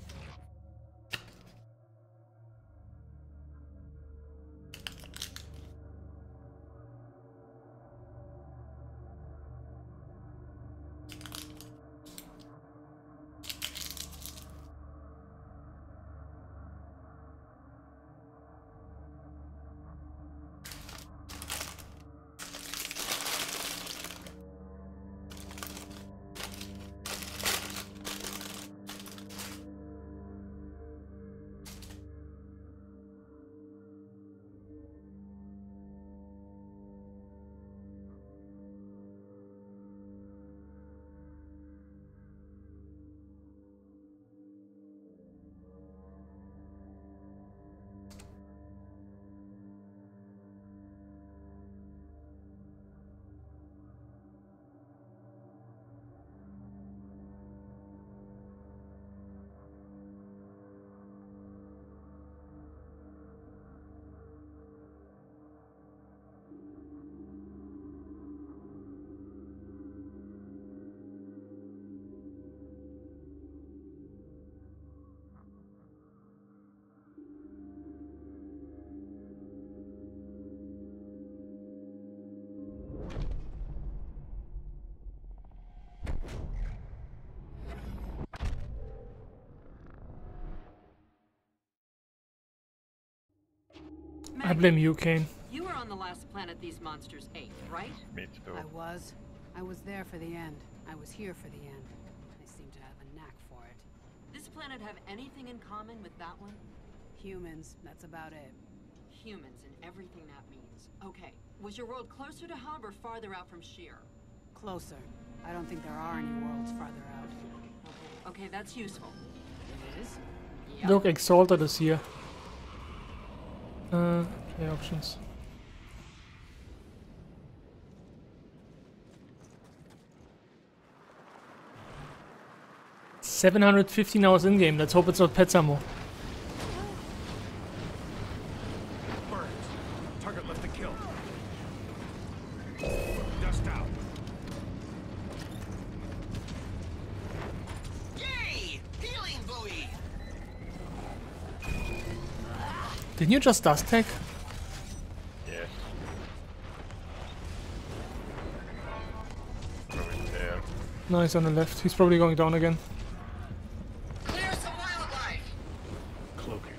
I blame you, Kane. You were on the last planet these monsters ate, right? Me too. I was. I was there for the end. I was here for the end. I seem to have a knack for it. This planet have anything in common with that one? Humans, that's about it. Humans and everything that means. Okay, was your world closer to Hub or farther out from Shear? Closer. I don't think there are any worlds farther out. Okay, that's useful. It is? Look, Exalted is here. Play options. $715 hours in game. Let's hope it's not Pet Samo. Target left to kill. Dust out. Yay! Healing buoy! Didn't you just dust tech? Yes. Probably there. No, he's on the left. He's probably going down again. Clear some wildlife! Cloaking.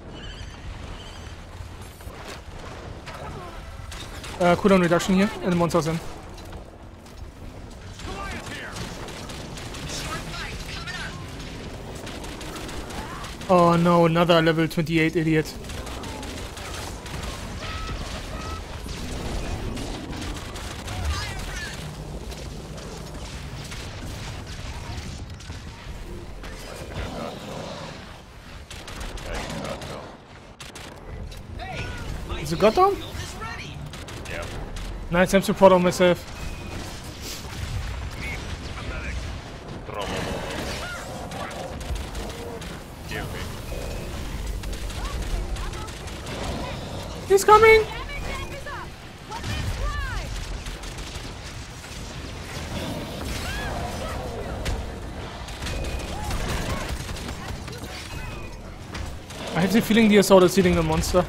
Cooldown reduction here, and the monster's in. Oh no, another level 28 idiot. Is it got down? Yeah. Nice, I'm so proud of myself. Give me. He's coming! I have the feeling the assault is hitting the monster.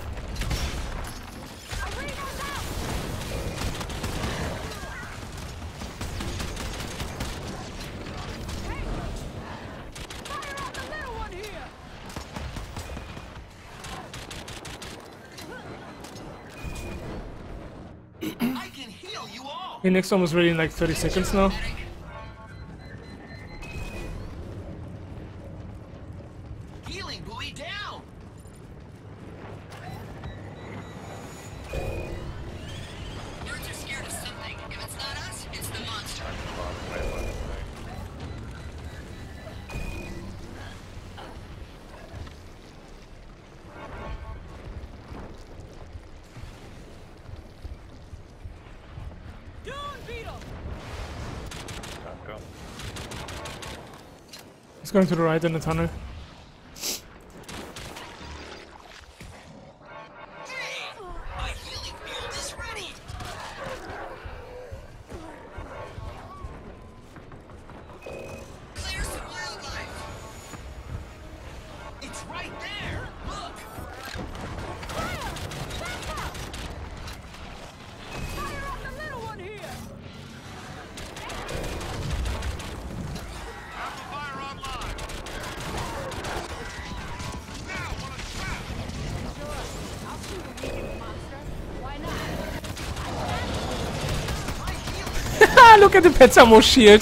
The next one was ready in like 30 seconds now. Healing buoy down! Nerds are scared of something. If it's not us, it's the monster. He's going to the right in the tunnel. My healing field is ready! Clear some wildlife! It's right there! Look! Look at the Pet Samo shield!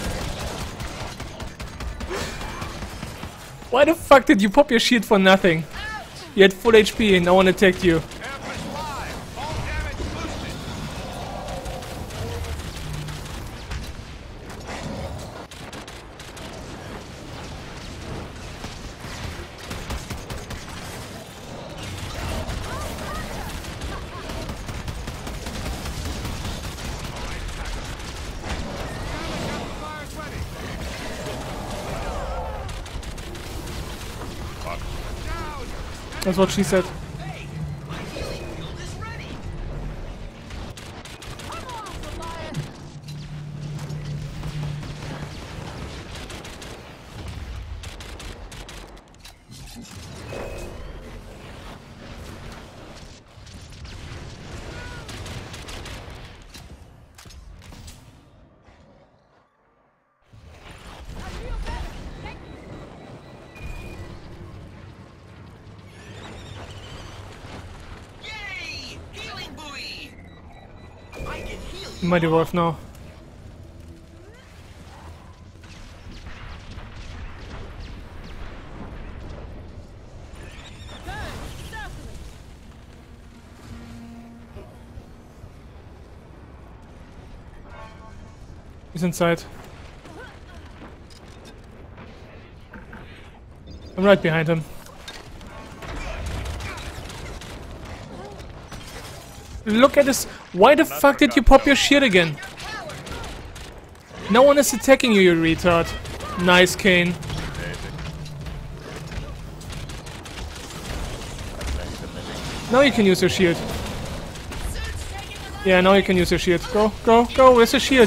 Why the fuck did you pop your shield for nothing? You had full HP and no one attacked you. That's what she said. He might evolve now. He's inside. I'm right behind him. Look at this. Why the fuck did you pop your shit again? No one is attacking you, you retard. Nice, Kane. Now you can use your shield. Yeah, now you can use your shield. Go, go, go. Where's your shield?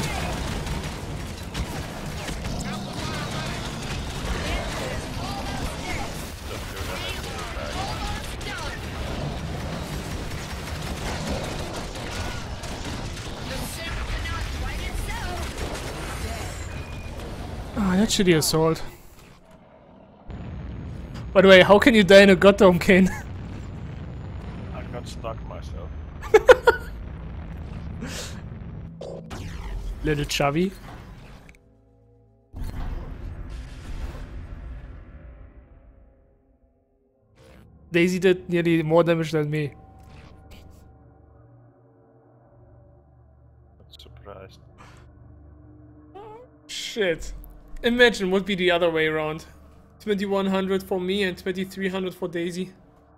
Ah, that shitty assault. By the way, how can you die in a god dome, Kane? I got stuck myself. Little chubby. Daisy did nearly more damage than me. Not surprised. Shit. Imagine would be the other way around. 2100 for me and 2300 for Daisy.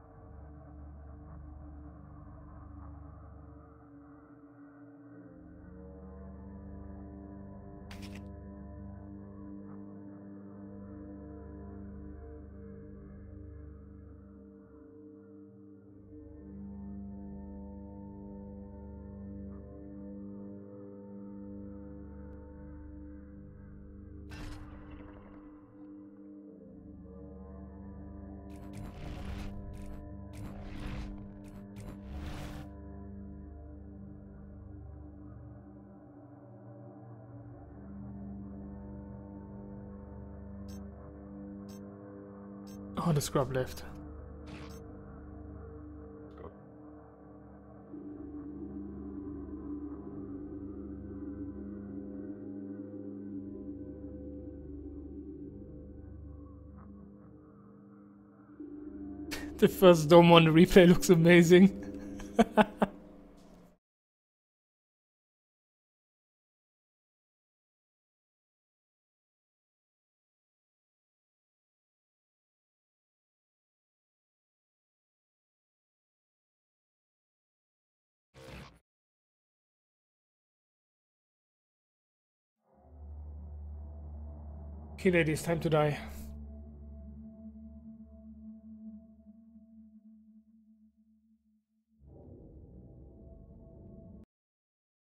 Oh, the scrub left. Go. The first dome on the replay looks amazing. Okay, ladies, time to die.